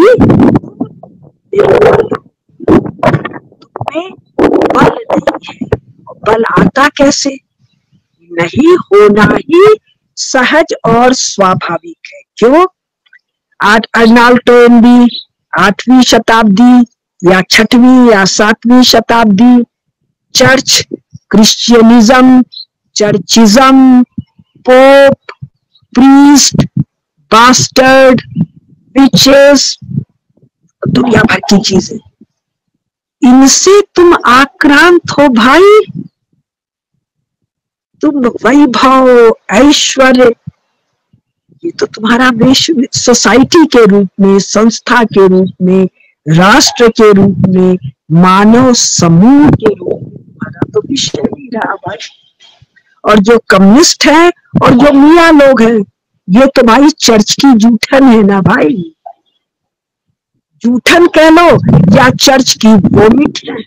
तुम्हें बल नहीं है। बल आता कैसे? नहीं होना ही सहज और स्वाभाविक है। क्यों? आठ अर्नाल्ड टोनबी आठवीं शताब्दी या छठवीं या सातवीं शताब्दी, church, Christianism, churchism, pope, priest, bastard, witches, दुनिया भर की चीजें, इनसे तुम आक्रांत हो भाई। तुम वैभव, ऐश्वर्य, ये तो तुम्हारा विश्व, सोसाइटी के रूप में, संस्था के रूप में, राष्ट्र के रूप में, मानव समूह के रूप में तुम्हारा तो विषय नहीं रहा भाई। और जो कम्युनिस्ट है और जो मियाँ लोग हैं, ये तो भाई चर्च की जूठन है ना भाई, जूठन कह लो या चर्च की वोमिट है।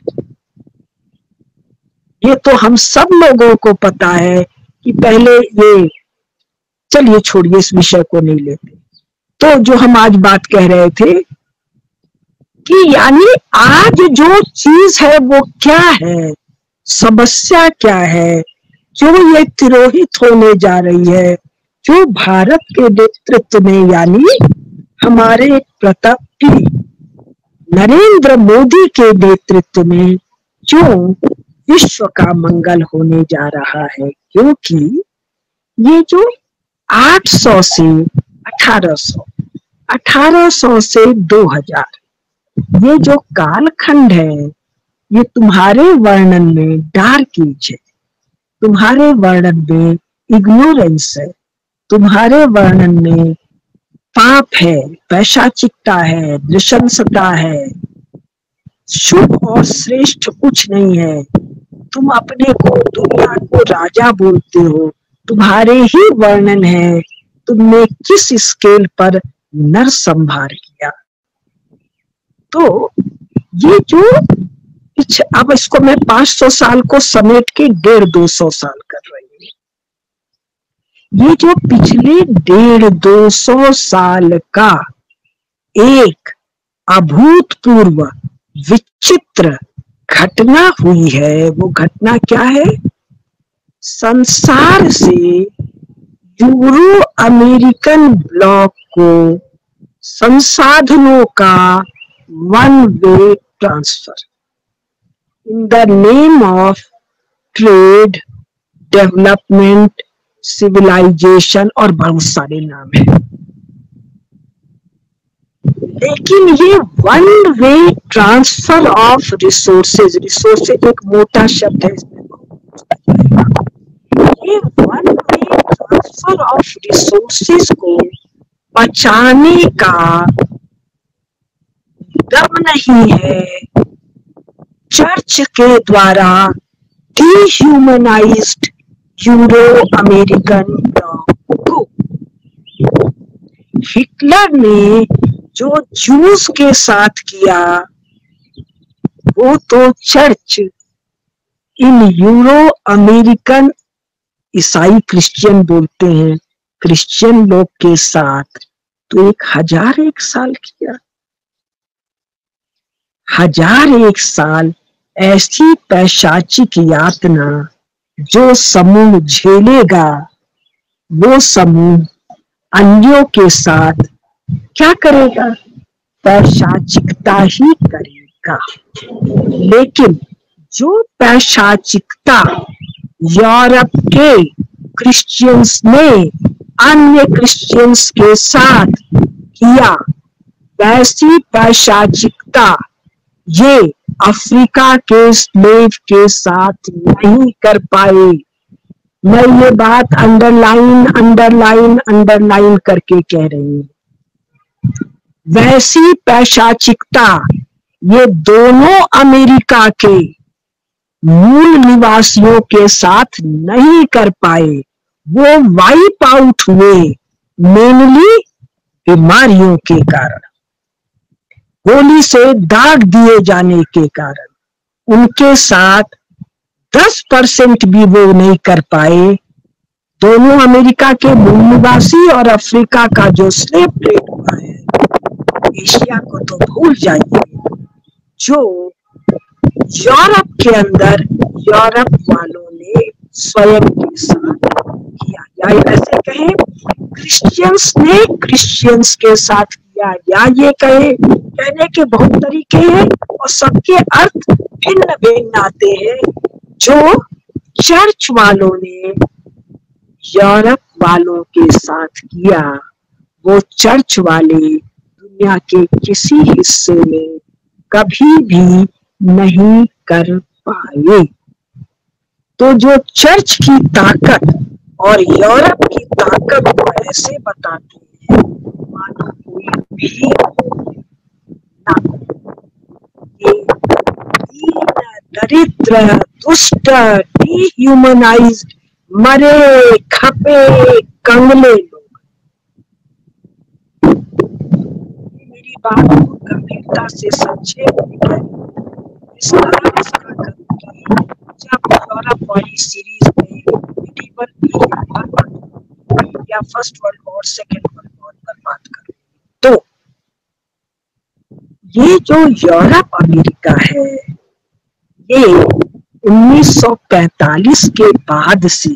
ये तो हम सब लोगों को पता है कि पहले ये, चलिए छोड़िए इस विषय को नहीं लेते। तो जो हम आज बात कह रहे थे कि यानी आज जो चीज है वो क्या है, समस्या क्या है, जो ये तिरोहित होने जा रही है, जो भारत के नेतृत्व में यानी हमारे प्रतापी नरेंद्र मोदी के नेतृत्व में जो विश्व का मंगल होने जा रहा है। क्योंकि ये जो आठ सौ से अठारह सौ, अठारह सौ से दो हज़ार, ये जो कालखंड है, ये तुम्हारे वर्णन में डार्क एज है, तुम्हारे वर्णन में इग्नोरेंस है, तुम्हारे वर्णन में पाप है, पैशाचिकता है, नृशंसता है, शुभ और श्रेष्ठ कुछ नहीं है। तुम अपने को, दुनिया को राजा बोलते हो, तुम्हारे ही वर्णन है तुमने किस स्केल पर नरसंहार किया। तो ये जो अब इसको मैं पांच सौ साल को समेट के डेढ़ दो सौ साल कर रही हूँ। ये जो पिछले डेढ़ दो सौ साल का एक अभूतपूर्व विचित्र घटना हुई है, वो घटना क्या है? संसार से यूरो अमेरिकन ब्लॉक को संसाधनों का one way transfer in the name of trade, development, civilization और बहुत सारे नाम है। लेकिन ये one way transfer of resources, resources एक मोटा शब्द है, ये one way transfer of resources को बचाने का दम नहीं है चर्च के द्वारा डिह्यूमनाइज्ड यूरो अमेरिकन ब्लॉक को। हिटलर ने जो जूस के साथ किया, वो तो चर्च इन यूरो अमेरिकन, ईसाई क्रिश्चियन बोलते हैं, क्रिश्चियन लोग के साथ तो एक हजार एक साल किया। हजार एक साल ऐसी पैशाचिक यातना जो समूह झेलेगा, वो समूह अन्यों के साथ क्या करेगा? पैशाचिकता ही करेगा। लेकिन जो पैशाचिकता यूरोप के क्रिश्चियंस ने अन्य क्रिश्चियंस के साथ किया, वैसी पैशाचिकता ये अफ्रीका के स्लेव के साथ नहीं कर पाए। मैं ये बात अंडरलाइन अंडरलाइन अंडरलाइन करके कह रही हूं। वैसी पैशाचिकता ये दोनों अमेरिका के मूल निवासियों के साथ नहीं कर पाए। वो वाइप आउट हुए मेनली बीमारियों के कारण, गोली से दाग दिए जाने के कारण। उनके साथ दस परसेंट भी वो नहीं कर पाए। दोनों अमेरिका के मूल निवासी और अफ्रीका का जो स्लेव ट्रेड हुआ है, एशिया को तो भूल जाइए, जो यूरोप के अंदर यूरोप वालों ने स्वयं के साथ किया, या ऐसे कहें क्रिश्चियंस ने क्रिश्चियंस के साथ किया, या ये कहे कहने के बहुत तरीके हैं और सबके अर्थ भिन्न भिन्न आते हैं। जो चर्च वालों ने यूरोप वालों के साथ किया, वो चर्च वाले दुनिया के किसी हिस्से में कभी भी नहीं कर पाए। तो जो चर्च की ताकत और यूरोप की ताकत को ऐसे बताते हैं मानो कोई भी ना, ये दरिद्र, दुष्ट, डिह्यूमनाइज्ड, मरे खपे कंगले लोग। मेरी बात को गंभीरता से संक्षेप में विस्तार इसका करूंगी जब यूरोप वाली सीरीज में मिडीवल पीरियड या first world war, second world war पर बात करूंगी। तो ये जो यूरोप अमेरिका है, ये उन्नीस सौ पैंतालीस के बाद से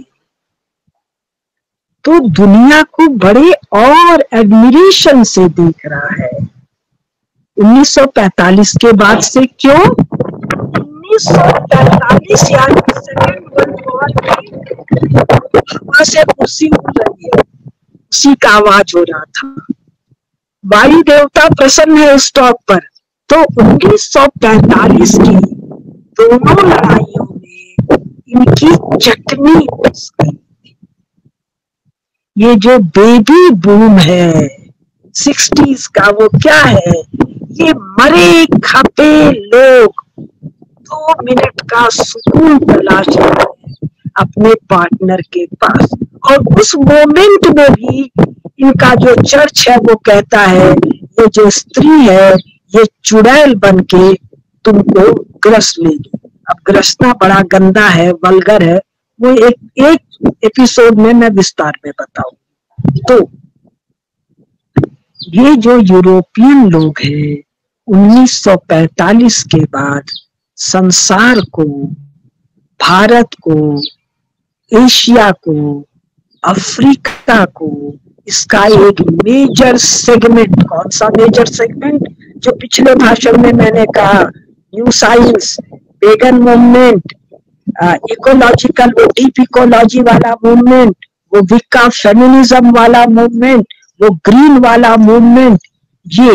तो दुनिया को बड़े और एडमिरेशन से देख रहा है। उन्नीस सौ पैंतालीस के बाद से क्यों? उन्नीस सौ पैंतालीस यानी सेकेंड वर्ल्ड वॉर में हवा से कुर्सी उड़ रही है, उसी का आवाज हो रहा था। वायु देवता प्रसन्न है उस टॉप पर। तो उन्नीस सौ पैंतालीस की दोनों लड़ाइयों में इनकी चटनी पिस गई। ये जो बेबी बूम है सिक्सटीज का, वो क्या है? ये मरे खपे लोग दो मिनट का सुकून तलाश रहे हैं अपने पार्टनर के पास, और उस मोमेंट में भी इनका जो चर्च है वो कहता है ये जो स्त्री है ये चुड़ैल बन के तुमको ग्रस लेगी। अब ग्रसना बड़ा गंदा है, वल्गर है, वो एक एक एपिसोड में मैं विस्तार में बताऊं। तो ये जो यूरोपियन लोग हैं उन्नीस सौ पैंतालीस के बाद संसार को, भारत को, एशिया को, अफ्रीका को, इसका एक मेजर सेगमेंट, कौन सा मेजर सेगमेंट? जो पिछले भाषण में मैंने कहा, new science, pagan movement, ecological, वो डीप इकोलॉजी वाला मूवमेंट, वो विका फेमिनिज्म वाला मूवमेंट, वो ग्रीन वाला मूवमेंट, ये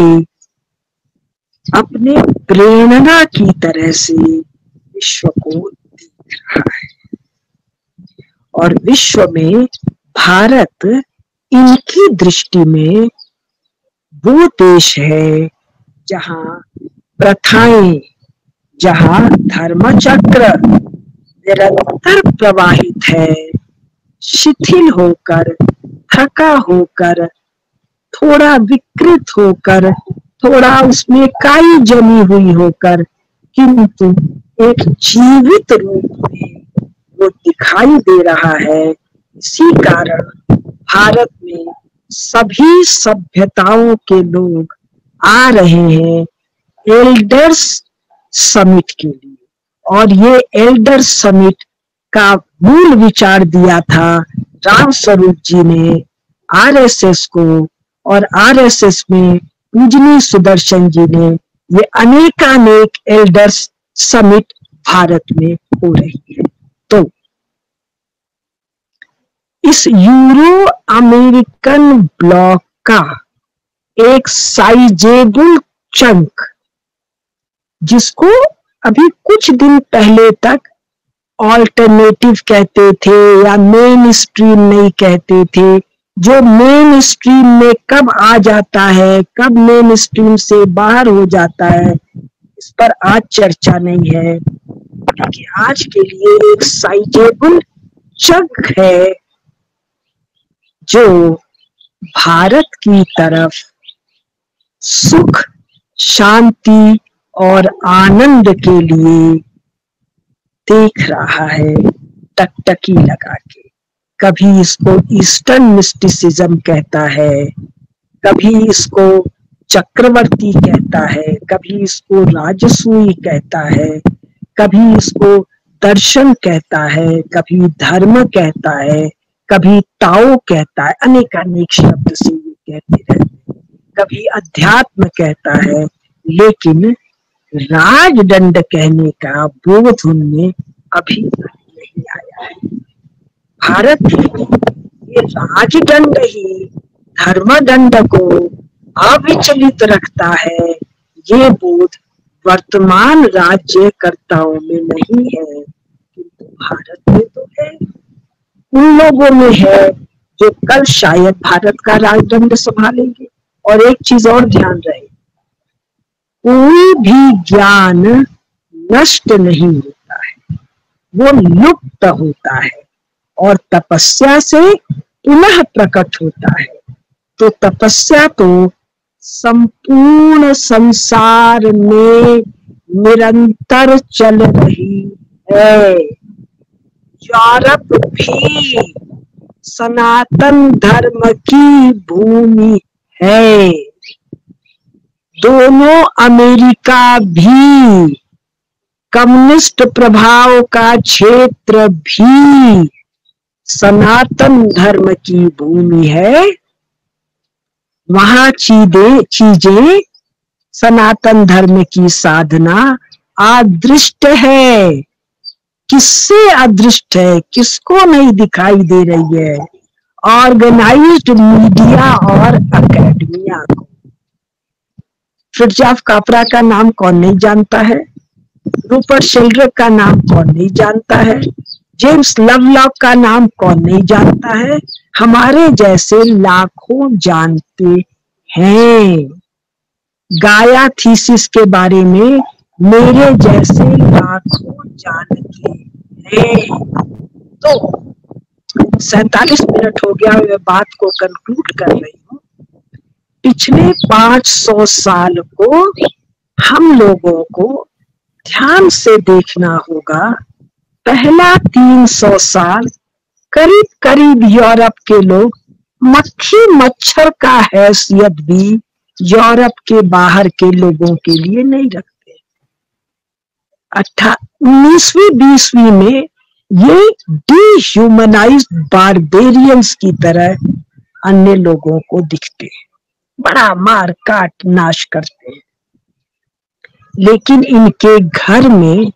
अपने प्रेरणा की तरह से विश्व को देख रहा है। और विश्व में भारत इनकी दृष्टि में वो देश है जहां प्रथाएं, जहां धर्मचक्र निरंतर प्रवाहित है, शिथिल होकर, थका होकर, थोड़ा विकृत होकर, थोड़ा उसमें काई जमी हुई होकर, किंतु एक जीवित रूप में वो दिखाई दे रहा है। इसी कारण भारत में सभी सभ्यताओं के लोग आ रहे हैं एल्डर्स समिट के लिए। और ये एल्डर्स समिट का मूल विचार दिया था राम स्वरूप जी ने आरएसएस को, और आरएसएस में पूजनीय सुदर्शन जी ने। ये अनेकानेक एल्डर्स समिट भारत में हो रही है। तो इस यूरो अमेरिकन ब्लॉक का एक साइजेबल चंक, जिसको अभी कुछ दिन पहले तक ऑल्टरनेटिव कहते थे या मेन स्ट्रीम नहीं कहते थे, जो मेन स्ट्रीम में कब आ जाता है, कब मेन स्ट्रीम से बाहर हो जाता है, इस पर आज चर्चा नहीं है। लेकिन आज के लिए एक साइजेबल चंक है जो भारत की तरफ सुख, शांति और आनंद के लिए देख रहा है टकटकी लगा के। कभी इसको ईस्टर्न मिस्टिसिज्म कहता है, कभी इसको चक्रवर्ती कहता है, कभी इसको राजसूई कहता है, कभी इसको दर्शन कहता है, कभी धर्म कहता है, कभी ताओ कहता है, अनेक अनेक शब्द से ये कहते रहते हैं, कभी अध्यात्म कहता है, लेकिन राजदंड कहने का बोध उनमें अभी तक नहीं आया है। भारत में ये राजदंड ही धर्मदंड को अविचलित रखता है, ये बोध वर्तमान राज्यकर्ताओं में नहीं है, किंतु भारत में तो है, उन लोगों में है जो कल शायद भारत का राजदंड संभालेंगे। और एक चीज और ध्यान रहे, कोई भी ज्ञान नष्ट नहीं होता है, वो लुप्त होता है और तपस्या से पुनः प्रकट होता है। तो तपस्या तो संपूर्ण संसार में निरंतर चल रही है। यूरोप भी सनातन धर्म की भूमि है, दोनों अमेरिका भी कम्युनिस्ट प्रभाव का क्षेत्र भी सनातन धर्म की भूमि है। वहां चीजें चीजें सनातन धर्म की साधना अदृष्ट है। किससे अदृष्ट है, किसको नहीं दिखाई दे रही है? ऑर्गेनाइज्ड मीडिया और अकेडमिया को। फ्रिट्जॉफ कापरा का नाम कौन नहीं जानता है? रूपर्ट शेल्ड्रक का नाम कौन नहीं जानता है? जेम्स लवलॉक का नाम कौन नहीं जानता है? हमारे जैसे लाखों जानते हैं। गाया थीसिस के बारे में मेरे जैसे लाखों जानते हैं। तो सैतालीस मिनट हो गया, मैं बात को कंक्लूड कर रही हूँ। पिछले पांच सौ साल को हम लोगों को ध्यान से देखना होगा। पहला तीन सौ साल करीब करीब यूरोप के लोग मक्खी मच्छर का हैसियत भी यूरोप के बाहर के लोगों के लिए नहीं रखते। अट्ठा उन्नीसवीं बीसवीं में ये डिह्यूमनाइज्ड बारबेरियंस की तरह अन्य लोगों को दिखते हैं, बड़ा मार काट नाश करते हैं। लेकिन इनके घर में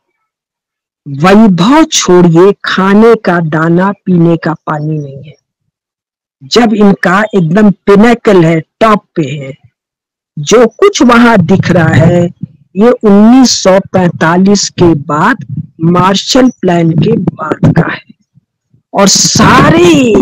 वैभव छोड़िए, खाने का दाना, पीने का पानी नहीं है। जब इनका एकदम पिनेकल है, टॉप पे है, जो कुछ वहां दिख रहा है ये उन्नीस सौ पैंतालीस के बाद मार्शल प्लान के बाद का है। और सारे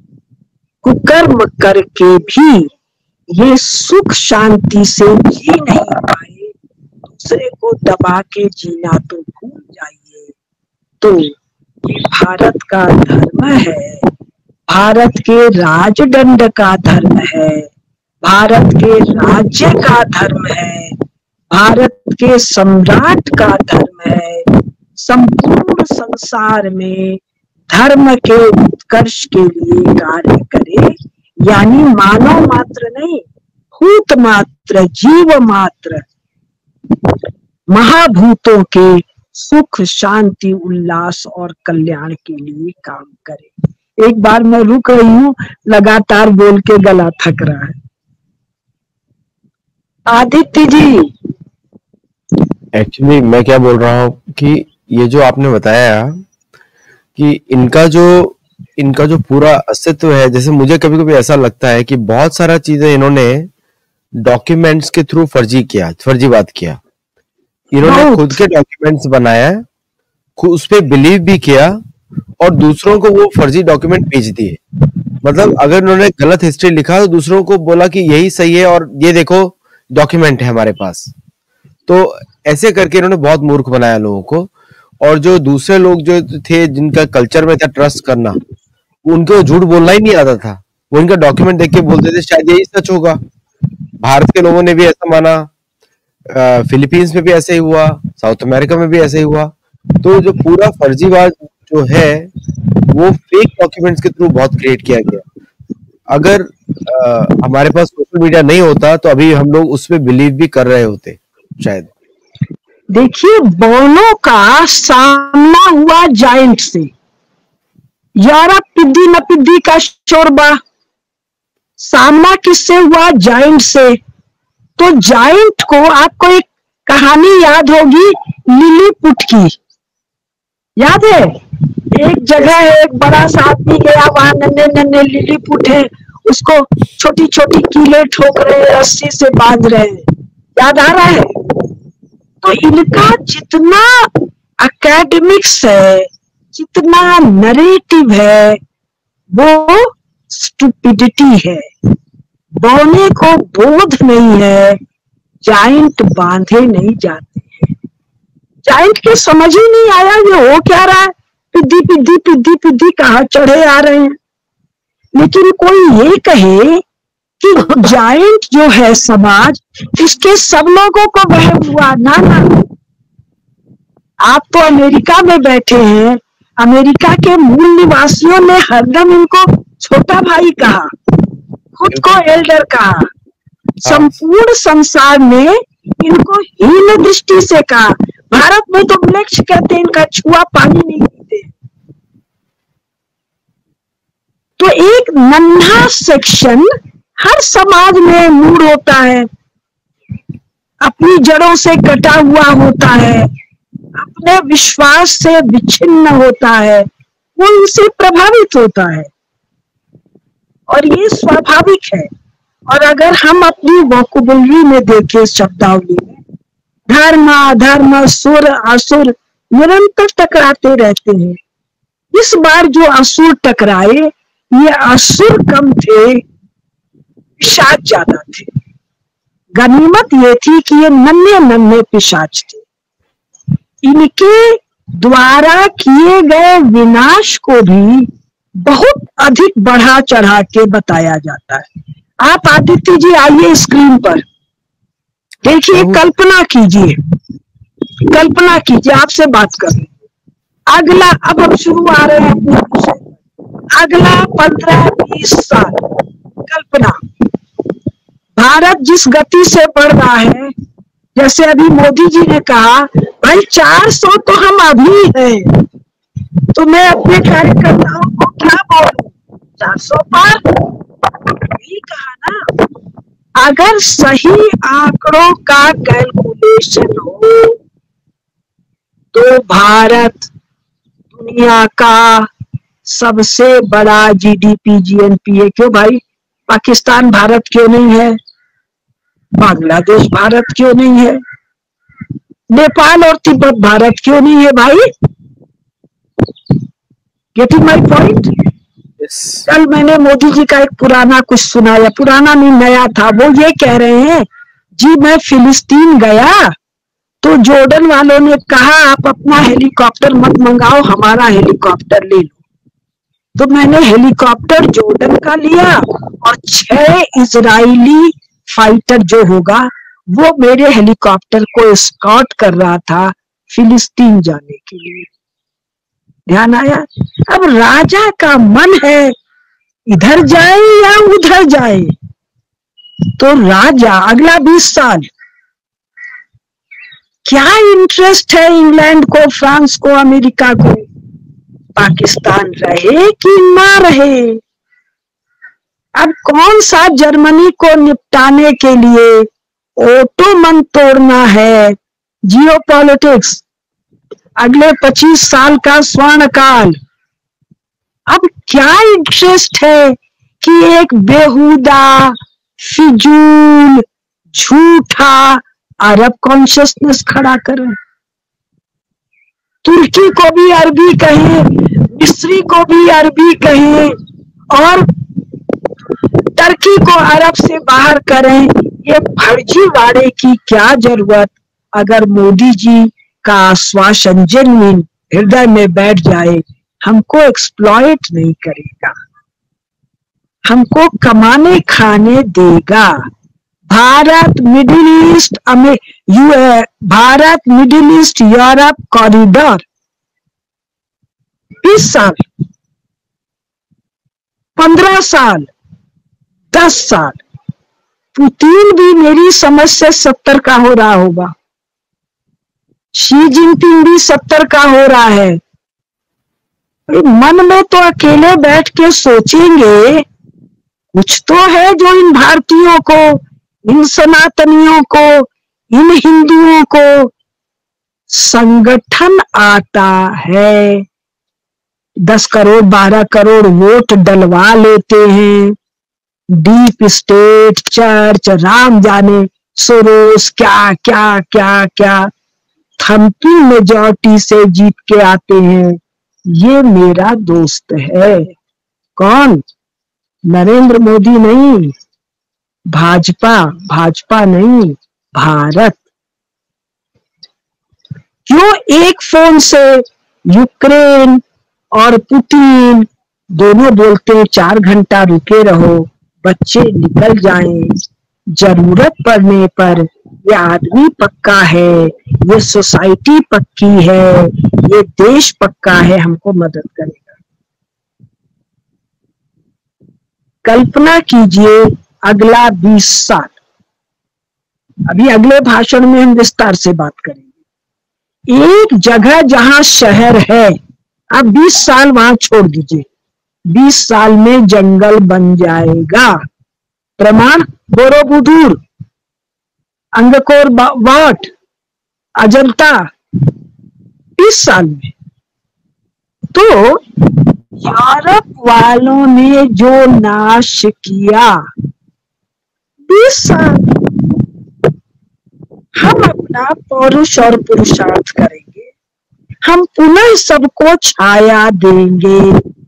कुकर्म करके भी ये सुख शांति से जी नहीं पाए, दूसरे को दबा के जीना तो भूल जाइए। तो ये भारत का धर्म है, भारत के राजदंड का धर्म है, भारत के राज्य का धर्म है, भारत के सम्राट का धर्म है। संपूर्ण संसार में धर्म के उत्कर्ष के लिए कार्य करे, यानी मानव मात्र नहीं, भूत मात्र, जीव मात्र, महाभूतों के सुख, शांति, उल्लास और कल्याण के लिए काम करे। एक बार मैं रुक रही हूँ, लगातार बोल के गला थक रहा है। आदित्य जी, एक्चुअली मैं क्या बोल रहा हूँ कि ये जो आपने बताया कि इनका जो इनका जो पूरा अस्तित्व है, जैसे मुझे कभी कभी ऐसा लगता है कि बहुत सारा चीजें इन्होंने डॉक्यूमेंट्स के थ्रू फर्जी किया, फर्जीवाद किया। इन्होंने बहुत। खुद के डॉक्यूमेंट्स बनाया, खु- उस पे बिलीव भी किया और दूसरों को वो फर्जी डॉक्यूमेंट भेज दिए। मतलब अगर उन्होंने गलत हिस्ट्री लिखा तो दूसरों को बोला कि यही सही है और ये देखो डॉक्यूमेंट है हमारे पास। तो ऐसे करके इन्होंने बहुत मूर्ख बनाया लोगों को। और जो दूसरे लोग जो थे जिनका कल्चर में था ट्रस्ट करना, उनको झूठ बोलना ही नहीं आता था। वो इनका डॉक्यूमेंट देख के बोलते थे शायद यही सच होगा। भारत के लोगों ने भी ऐसा माना, अ, फिलीपींस में भी ऐसे ही हुआ, साउथ अमेरिका में भी ऐसे ही हुआ। तो जो पूरा फर्जीवाद जो है वो फेक डॉक्यूमेंट्स के थ्रू बहुत क्रिएट किया गया। अगर अ, हमारे पास सोशल मीडिया नहीं होता तो अभी हम लोग उस पर बिलीव भी कर रहे होते शायद। देखिए, बौनों का सामना हुआ जाइंट से। यारा पिद्दी न पिद्दी का शोरबा, सामना किससे हुआ? जाइंट से। तो जाइंट को, आपको एक कहानी याद होगी लिलीपुट की, याद है? एक जगह है, एक बड़ा सा आदमी गया, वहां नन्हे नन्हे लिलीपुट है, उसको छोटी छोटी कीले ठोक रहे हैं, रस्सी से बांध रहे हैं, याद आ रहा है? तो इनका जितना एकेडमिक्स है, जितना नरेटिव है, वो स्टुपिडिटी है। बौने को बोध नहीं है, जाइंट बांधे नहीं जाते हैं। जाइंट के समझ ही नहीं आया ये हो क्या रहा है, पिद्दी पिद्दी पिद्दी पिद्दी कहाँ चढ़े आ रहे हैं। लेकिन कोई ये कहे कि जाइंट जो है समाज, इसके सब लोगों को वहम हुआ, ना ना। आप तो अमेरिका में बैठे हैं, अमेरिका के मूल निवासियों ने हरदम इनको छोटा भाई कहा, खुद को एल्डर कहा, संपूर्ण संसार में इनको हीन दृष्टि से कहा। भारत में तो वृक्ष कहते हैं, इनका छुआ पानी नहीं पीते। तो एक नन्हा सेक्शन हर समाज में मूड होता है, अपनी जड़ों से कटा हुआ होता है, अपने विश्वास से विच्छिन्न होता है, वो उनसे प्रभावित होता है और ये स्वाभाविक है। और अगर हम अपनी वोकैबुलरी में देखें, शब्दावली में, धर्म अधर्म सुर असुर निरंतर टकराते रहते हैं। इस बार जो असुर टकराए, ये असुर कम थे, पिशाच ज्यादा थे। गनीमत ये थी कि ये नन्हे नन्हे पिशाच थे। इनके द्वारा किए गए विनाश को भी बहुत अधिक बढ़ा चढ़ा के बताया जाता है। आप आदित्य जी आइए स्क्रीन पर, देखिए, कल्पना कीजिए, कल्पना कीजिए, आपसे बात कर रहे हैं। अगला, अब हम शुरू आ रहे हैं अपने विषय। अगला पंद्रह बीस साल, कल्पना, भारत जिस गति से बढ़ रहा है, जैसे अभी मोदी जी ने कहा, भाई चार सौ तो हम अभी हैं, तो मैं अपने कार्यकर्ताओं को क्या बोलूं, चार सौ पार भी कहा ना। अगर सही आंकड़ों का कैलकुलेशन हो तो भारत दुनिया का सबसे बड़ा जीडीपी जीएनपी है। क्यों भाई? पाकिस्तान भारत क्यों नहीं है? बांग्लादेश भारत क्यों नहीं है? नेपाल और तिब्बत भारत क्यों नहीं है भाई? Getting my point? कल मैंने मोदी जी का एक पुराना कुछ सुनाया, पुराना नहीं नया था। वो ये कह रहे हैं, जी मैं फिलिस्तीन गया तो जॉर्डन वालों ने कहा आप अपना हेलीकॉप्टर मत मंगाओ, हमारा हेलीकॉप्टर ले लो। तो मैंने हेलीकॉप्टर जॉर्डन का लिया और छह इजरायली फाइटर जो होगा वो मेरे हेलीकॉप्टर को स्कॉट कर रहा था फिलिस्तीन जाने के लिए। ध्यान आया? अब राजा का मन है इधर जाए या उधर जाए, तो राजा अगला बीस साल क्या इंटरेस्ट है इंग्लैंड को, फ्रांस को, अमेरिका को, पाकिस्तान रहे कि ना रहे। अब कौन सा जर्मनी को निपटाने के लिए ओटोमन तोड़ना है, जियोपॉलिटिक्स, अगले पच्चीस साल का स्वर्ण काल। अब क्या इंटरेस्ट है कि एक बेहुदा फिजूल झूठा अरब कॉन्शियसनेस खड़ा करें, तुर्की को भी अरबी कहें, मिस्री को भी अरबी कहें और टर्की को अरब से बाहर करें। ये फर्जीवाड़े की क्या जरूरत, अगर मोदी जी का आश्वासन जेन्युइन हृदय में बैठ जाए, हमको एक्सप्लॉइट नहीं करेगा, हमको कमाने खाने देगा। भारत मिडिल ईस्ट यू Bharat middle east Europe corridor बीस साल, पंद्रह साल, दस साल, पुतिन भी मेरी समझ से सत्तर का हो रहा होगा, शी जिनपिंग भी सत्तर का हो रहा है। मन में तो अकेले बैठ के सोचेंगे, कुछ तो है जो इन भारतीयों को, इन सनातनियों को, इन हिंदुओं को संगठन आता है। दस करोड़ बारह करोड़ वोट डलवा लेते हैं, डीप स्टेट, चर्च, राम जाने सोरोस, क्या क्या क्या क्या थम्पिंग मेजॉरिटी से जीत के आते हैं। ये मेरा दोस्त है। कौन? नरेंद्र मोदी नहीं, भाजपा, भाजपा नहीं, भारत। क्यों एक फोन से यूक्रेन और पुतिन दोनों बोलते हैं चार घंटा रुके रहो, बच्चे निकल जाएं, जरूरत पड़ने पर ये आदमी पक्का है, ये सोसाइटी पक्की है, ये देश पक्का है, हमको मदद करेगा। कल्पना कीजिए अगला बीस साल, अभी अगले भाषण में हम विस्तार से बात करेंगे। एक जगह जहां शहर है, अब बीस साल वहां छोड़ दीजिए, बीस साल में जंगल बन जाएगा। प्रमाण बोरोबुदुर, अंगकोर वाट, अजंता, बीस साल में। तो यूरोप वालों ने जो नाश किया, बीस साल, हम अपना पौरुष और पुरुषार्थ करेंगे, हम पुनः सबको छाया देंगे।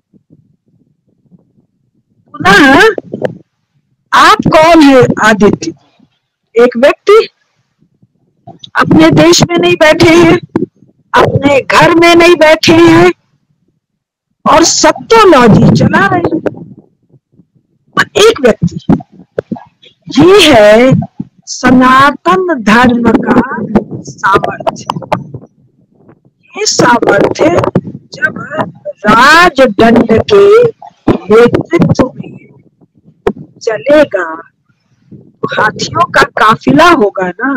पुनः आप कौन है आदित्य? एक व्यक्ति, अपने देश में नहीं बैठे हैं, अपने घर में नहीं बैठे हैं और सत्योलॉजी चला रहे हैं। एक व्यक्ति, ये है सनातन धर्म का सामर्थ्य। ये सामर्थ्य जब राजदंड के नेतृत्व में चलेगा तो हाथियों का काफिला होगा ना।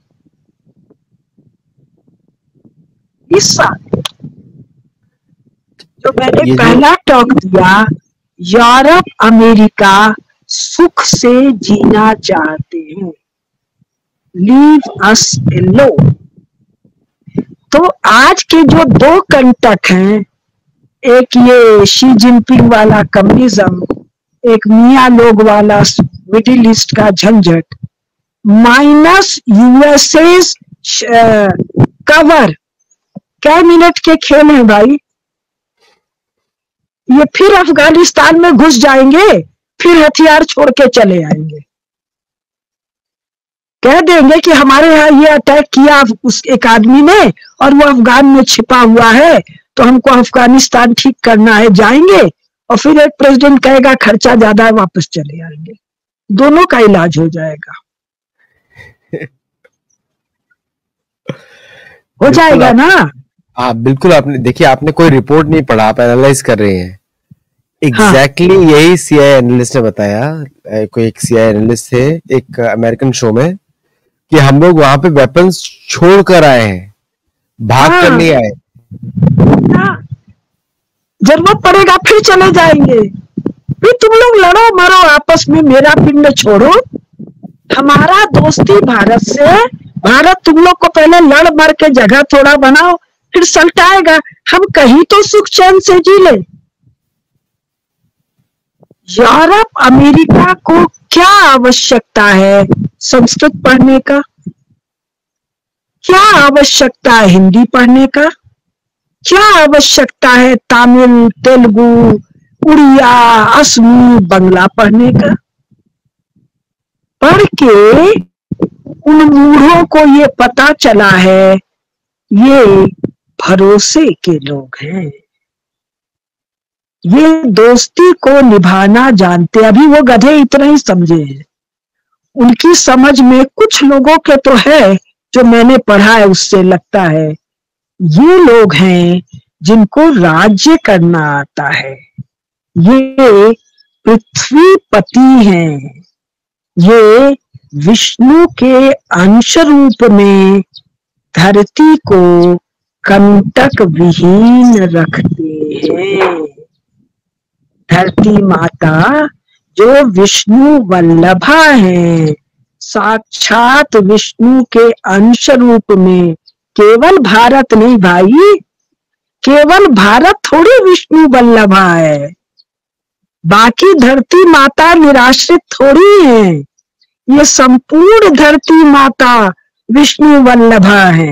इस साल जो मैंने पहला टॉक दिया, यूरोप अमेरिका सुख से जीना चाहते हैं, लीव अस एलोन। तो आज के जो दो कंटक हैं, एक ये शी जिनपिंग वाला कम्युनिज्म, एक मियाँ लोग वाला मिडिल ईस्ट का झंझट, माइनस यूएसए कवर, क्या मिनट के खेल हैं भाई। ये फिर अफगानिस्तान में घुस जाएंगे, फिर हथियार छोड़ के चले आएंगे, कह देंगे कि हमारे यहाँ ये अटैक किया उस एक आदमी ने और वो अफगान में छिपा हुआ है, तो हमको अफगानिस्तान ठीक करना है, जाएंगे और फिर एक प्रेसिडेंट कहेगा खर्चा ज्यादा है, वापस चले आएंगे, दोनों का इलाज हो जाएगा। हो जाएगा ना। हाँ बिल्कुल। आपने देखिए, आपने कोई रिपोर्ट नहीं पढ़ा, आप एनालाइज कर रहे हैं। एग्जैक्टली exactly हाँ। यही सीआईए एनालिस्ट ने बताया, कोई एक सीआईए एनालिस्ट थे एक अमेरिकन शो में, कि हम लोग वहां पे वेपन्स छोड़ कर आए हैं, भाग हाँ। कर नहीं आए। हाँ। जरूरत पड़ेगा फिर चले जाएंगे, फिर तुम लोग लड़ो मरो आपस में, मेरा पिंड छोड़ो। हमारा दोस्ती भारत से, भारत तुम लोग को पहले लड़ मर के जगह थोड़ा बनाओ, फिर सल्टाएगा, हम कहीं तो सुख चैन से जी ले। यूरोप अमेरिका को क्या आवश्यकता है संस्कृत पढ़ने का, क्या आवश्यकता है हिंदी पढ़ने का, क्या आवश्यकता है तमिल, तेलुगु, उड़िया, असमी, बंगला पढ़ने का। पढ़ के उन मूढ़ों को ये पता चला है ये भरोसे के लोग हैं, ये दोस्ती को निभाना जानते। अभी वो गधे इतना ही समझे हैं, उनकी समझ में कुछ लोगों के तो है जो मैंने पढ़ा है उससे लगता है ये लोग हैं जिनको राज्य करना आता है, ये पृथ्वीपति हैं, ये विष्णु के अंश रूप में धरती को कंटक विहीन रखते हैं। धरती माता जो विष्णु वल्लभा है, साक्षात विष्णु के अंश रूप में, केवल भारत नहीं भाई, केवल भारत थोड़ी विष्णु वल्लभा है, बाकी धरती माता निराश्रित थोड़ी है, ये संपूर्ण धरती माता विष्णु वल्लभा है।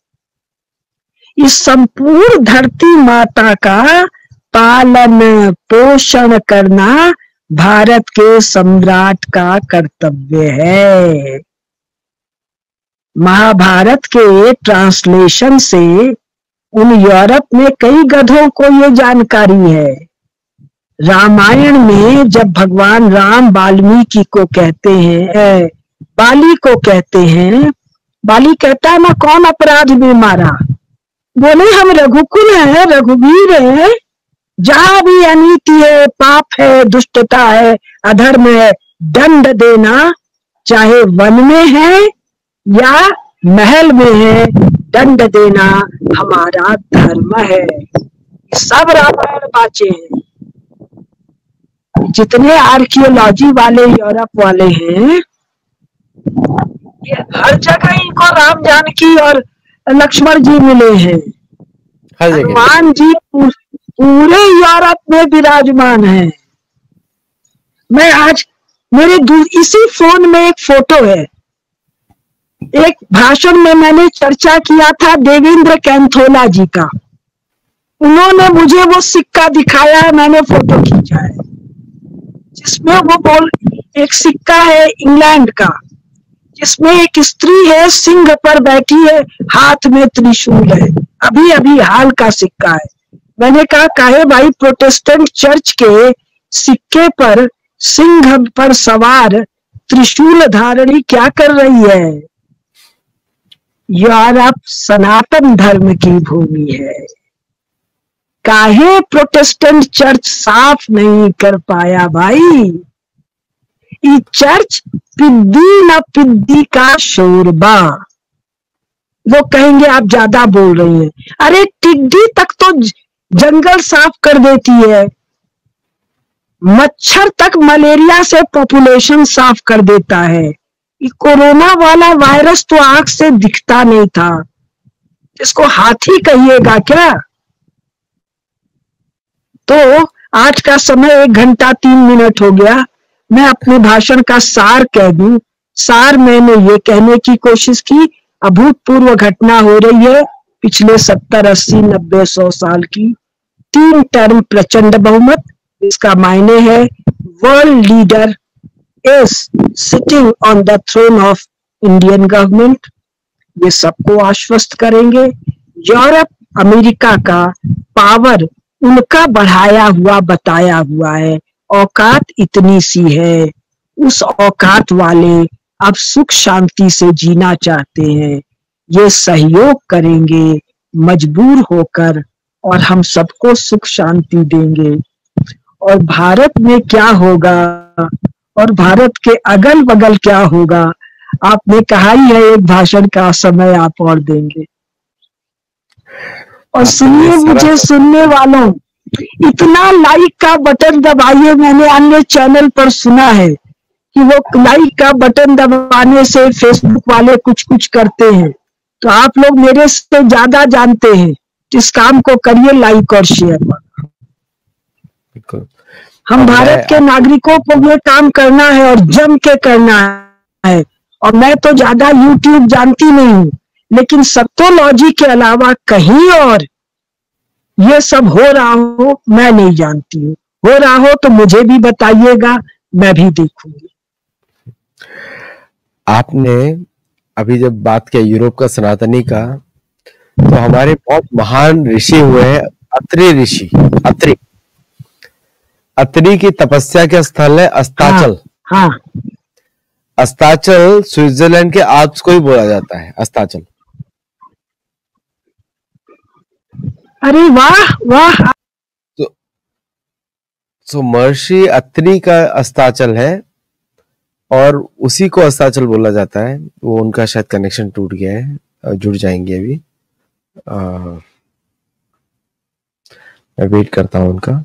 इस संपूर्ण धरती माता का पालन पोषण करना भारत के सम्राट का कर्तव्य है। महाभारत के ट्रांसलेशन से उन यूरोप में कई गधों को ये जानकारी है। रामायण में जब भगवान राम वाल्मीकि को कहते हैं, बाली को कहते हैं, बाली कहता है मैं कौन अपराध में मारा, बोले हम रघुकुल है, रघुवीर है, जहां भी अनीति है, पाप है, दुष्टता है, अधर्म है, दंड देना, चाहे वन में है या महल में है, दंड देना हमारा धर्म है। सब रामायण बाचे हैं। जितने आर्कियोलॉजी वाले यूरोप वाले हैं, ये हर जगह इनको राम जानकी और लक्ष्मण जी मिले हैं। हनुमान जी पूरे यूरोप में विराजमान हैं। मैं आज मेरे इसी फोन में एक फोटो है, एक भाषण में मैंने चर्चा किया था देवेंद्र कैंथोला जी का, उन्होंने मुझे वो सिक्का दिखाया है, मैंने फोटो खींचा है, जिसमें वो बोल एक सिक्का है इंग्लैंड का, जिसमें एक स्त्री है, सिंह पर बैठी है, हाथ में त्रिशूल है, अभी अभी हाल का सिक्का है। मैंने कहा काहे भाई प्रोटेस्टेंट चर्च के सिक्के पर सिंह पर सवार त्रिशूल धारणी क्या कर रही है? यूरोप सनातन धर्म की भूमि है। काहे प्रोटेस्टेंट चर्च साफ नहीं कर पाया भाई? ये चर्च पिद्दी न पिद्दी का शोरबा। लोग कहेंगे आप ज्यादा बोल रही हैं। अरे टिड्डी तक तो जंगल साफ कर देती है, मच्छर तक मलेरिया से पॉपुलेशन साफ कर देता है। ये कोरोना वाला वायरस तो आंख से दिखता नहीं था, इसको हाथी कहिएगा क्या? तो आज का समय एक घंटा तीन मिनट हो गया, मैं अपने भाषण का सार कह दूं। सार मैंने ये कहने की कोशिश की, अभूतपूर्व घटना हो रही है पिछले सत्तर अस्सी नब्बे सौ साल की। तीन टर्म प्रचंड बहुमत, इसका मायने है world leader is sitting on the throne of Indian government. ये सबको आश्वस्त करेंगे। यूरोप अमेरिका का पावर उनका बढ़ाया हुआ बताया हुआ है, औकात इतनी सी है। उस औकात वाले अब सुख शांति से जीना चाहते हैं, ये सहयोग करेंगे मजबूर होकर और हम सबको सुख शांति देंगे। और भारत में क्या होगा और भारत के अगल बगल क्या होगा, आपने कहा ही है एक भाषण का समय आप और देंगे। और सुनिए, मुझे सुनने वालों, इतना लाइक का बटन दबाइए। मैंने अन्य चैनल पर सुना है कि वो लाइक का बटन दबाने से फेसबुक वाले कुछ कुछ करते हैं, तो आप लोग मेरे से ज्यादा जानते हैं। इस काम को करिए लाइक और शेयर। बिल्कुल। हम भारत के नागरिकों को ये काम करना है और जम के करना है। और मैं तो ज्यादा यूट्यूब जानती नहीं हूँ, लेकिन सत्योलॉजी के अलावा कहीं और ये सब हो रहा हो मैं नहीं जानती हूँ। हो रहा हो तो मुझे भी बताइएगा, मैं भी देखूंगी। आपने अभी जब बात किया यूरोप का सनातनी का, तो हमारे बहुत महान ऋषि हुए हैं, अत्रि ऋषि। अत्रि अत्रि की तपस्या के स्थल है अस्ताचल। हाँ, हाँ। अस्ताचल स्विट्जरलैंड के आल्प्स को ही बोला जाता है, अस्ताचल। अरे वाह वाह। तो, तो महर्षि अत्रि का अस्ताचल है और उसी को अस्ताचल बोला जाता है। वो उनका शायद कनेक्शन टूट गया है, जुड़ जाएंगे अभी। आ, मैं वेट करता हूं उनका।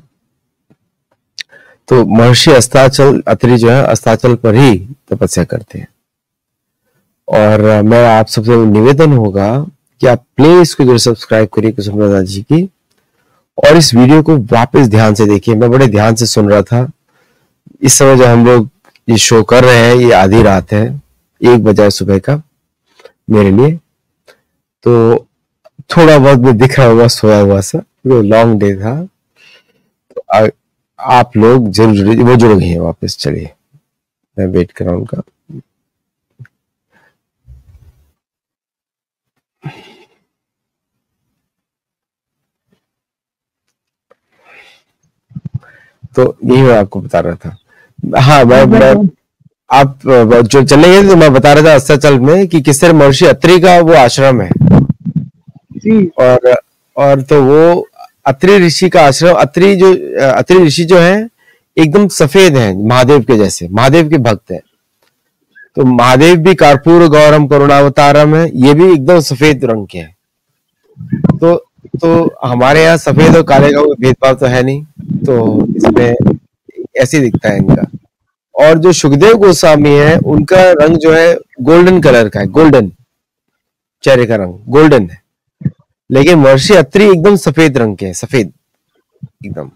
तो महर्षि अस्ताचल अत्रि जो है अस्ताचल पर ही तपस्या करते हैं। और मैं आप सबसे निवेदन होगा कि आप प्लीज इसको जरूर सब्सक्राइब करिए कुसुम प्रसाद जी की, और इस वीडियो को वापस ध्यान से देखिए। मैं बड़े ध्यान से सुन रहा था। इस समय जो हम लोग ये शो कर रहे हैं ये आधी रात है, एक बजे सुबह का मेरे लिए। तो थोड़ा बहुत भी दिख रहा होगा सोया हुआ सा, लॉन्ग डे था। तो आ, आप लोग जरूर वो जुड़ गए हैं वापस। चलिए मैं वेट कर रहा हूं उनका। तो यही मैं आपको बता रहा था। हाँ, मैं, मैं आप जो चले गए तो मैं बता रहा था अस्ताचल में कि किस तरह महर्षि अत्रि का वो आश्रम है। और और तो वो अत्रि ऋषि का आश्रम, अत्रि जो अत्रि ऋषि जो है एकदम सफेद हैं, महादेव के जैसे, महादेव के भक्त हैं। तो महादेव भी कर्पूर गौरम करुणावतारम है, ये भी एकदम सफेद रंग के हैं। तो तो हमारे यहाँ सफेद और काले का कोई भेदभाव तो है नहीं, तो इसमें ऐसे दिखता है इनका। और जो सुखदेव गोस्वामी है उनका रंग जो है गोल्डन कलर का है, गोल्डन चेहरे का रंग गोल्डन है। लेकिन महर्षि अत्रि एकदम सफेद रंग के हैं, सफेद एकदम।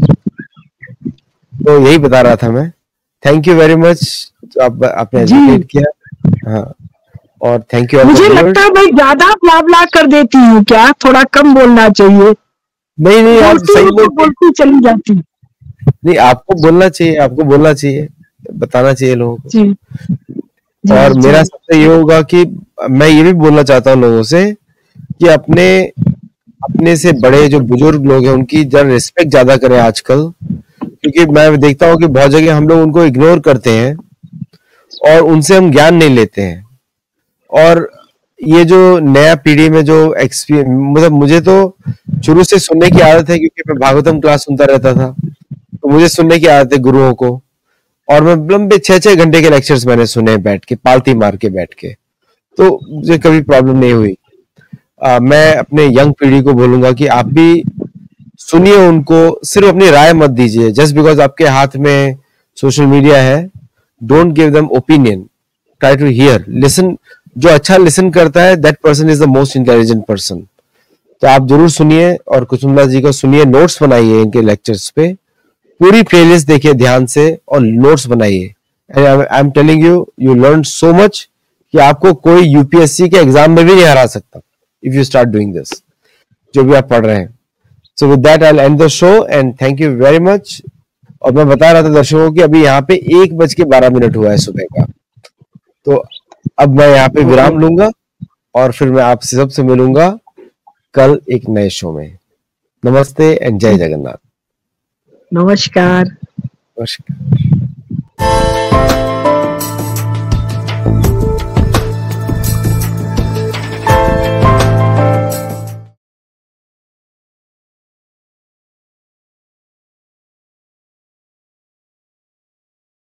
तो यही बता रहा था मैं। थैंक यू वेरी मच, आप आपने एजुकेट किया। हाँ, और थैंक यू। मुझे लगता है मैं ज्यादा ब्लाबला कर देती हूँ क्या? थोड़ा कम बोलना चाहिए। नहीं नहीं, आप सही बोलती, बोलती चली जाती। नहीं, आपको बोलना चाहिए, आपको बोलना चाहिए, बताना चाहिए लोगों को। जी, जी, और जी, मेरा सबसे ये होगा कि मैं ये भी बोलना चाहता हूँ लोगों से कि अपने अपने से बड़े जो बुजुर्ग लोग हैं उनकी जरा रिस्पेक्ट ज्यादा करें आजकल। क्योंकि मैं देखता हूँ कि बहुत जगह हम लोग उनको इग्नोर करते हैं और उनसे हम ज्ञान नहीं लेते हैं। और ये जो नया पीढ़ी में जो एक्सपीरियंस, मतलब मुझे तो शुरू से सुनने की आदत है, क्योंकि मैं भागवतम क्लास सुनता रहता था, तो मुझे सुनने की आदत है गुरुओं को। और मैं लंबे छह छह घंटे के लेक्चर्स मैंने सुने बैठ के, पालती मार के बैठ के, तो मुझे कभी प्रॉब्लम नहीं हुई। आ, मैं अपने यंग पीढ़ी को बोलूंगा कि आप भी सुनिए उनको, सिर्फ अपनी राय मत दीजिए। जस्ट बिकॉज आपके हाथ में सोशल मीडिया है, don't give them opinion, try to hear, listen. जो अच्छा लिसन करता है that person is the most intelligent person. तो आप जरूर सुनिए और कुसुमदास जी को सुनिए, नोट्स बनाइए इनके लेक्चर्स पे, पूरी प्लेलिस्ट देखिए ध्यान से और नोट्स बनाइए। I am telling you, you learn so much कि आपको कोई यूपीएससी के एग्जाम में भी नहीं हरा सकता if you start doing this, जो भी आप पढ़ रहे हैं। So with that I will end the show and thank you very much. और मैं बता रहा था दर्शकों कि अभी यहाँ पे एक बज के बारह मिनट हुआ है सुबह का, तो अब मैं यहाँ पे विराम लूंगा और फिर मैं आपसे सबसे मिलूंगा कल एक नए शो में। नमस्ते एंड जय जगन्नाथ। नमस्कार। नमस्कार।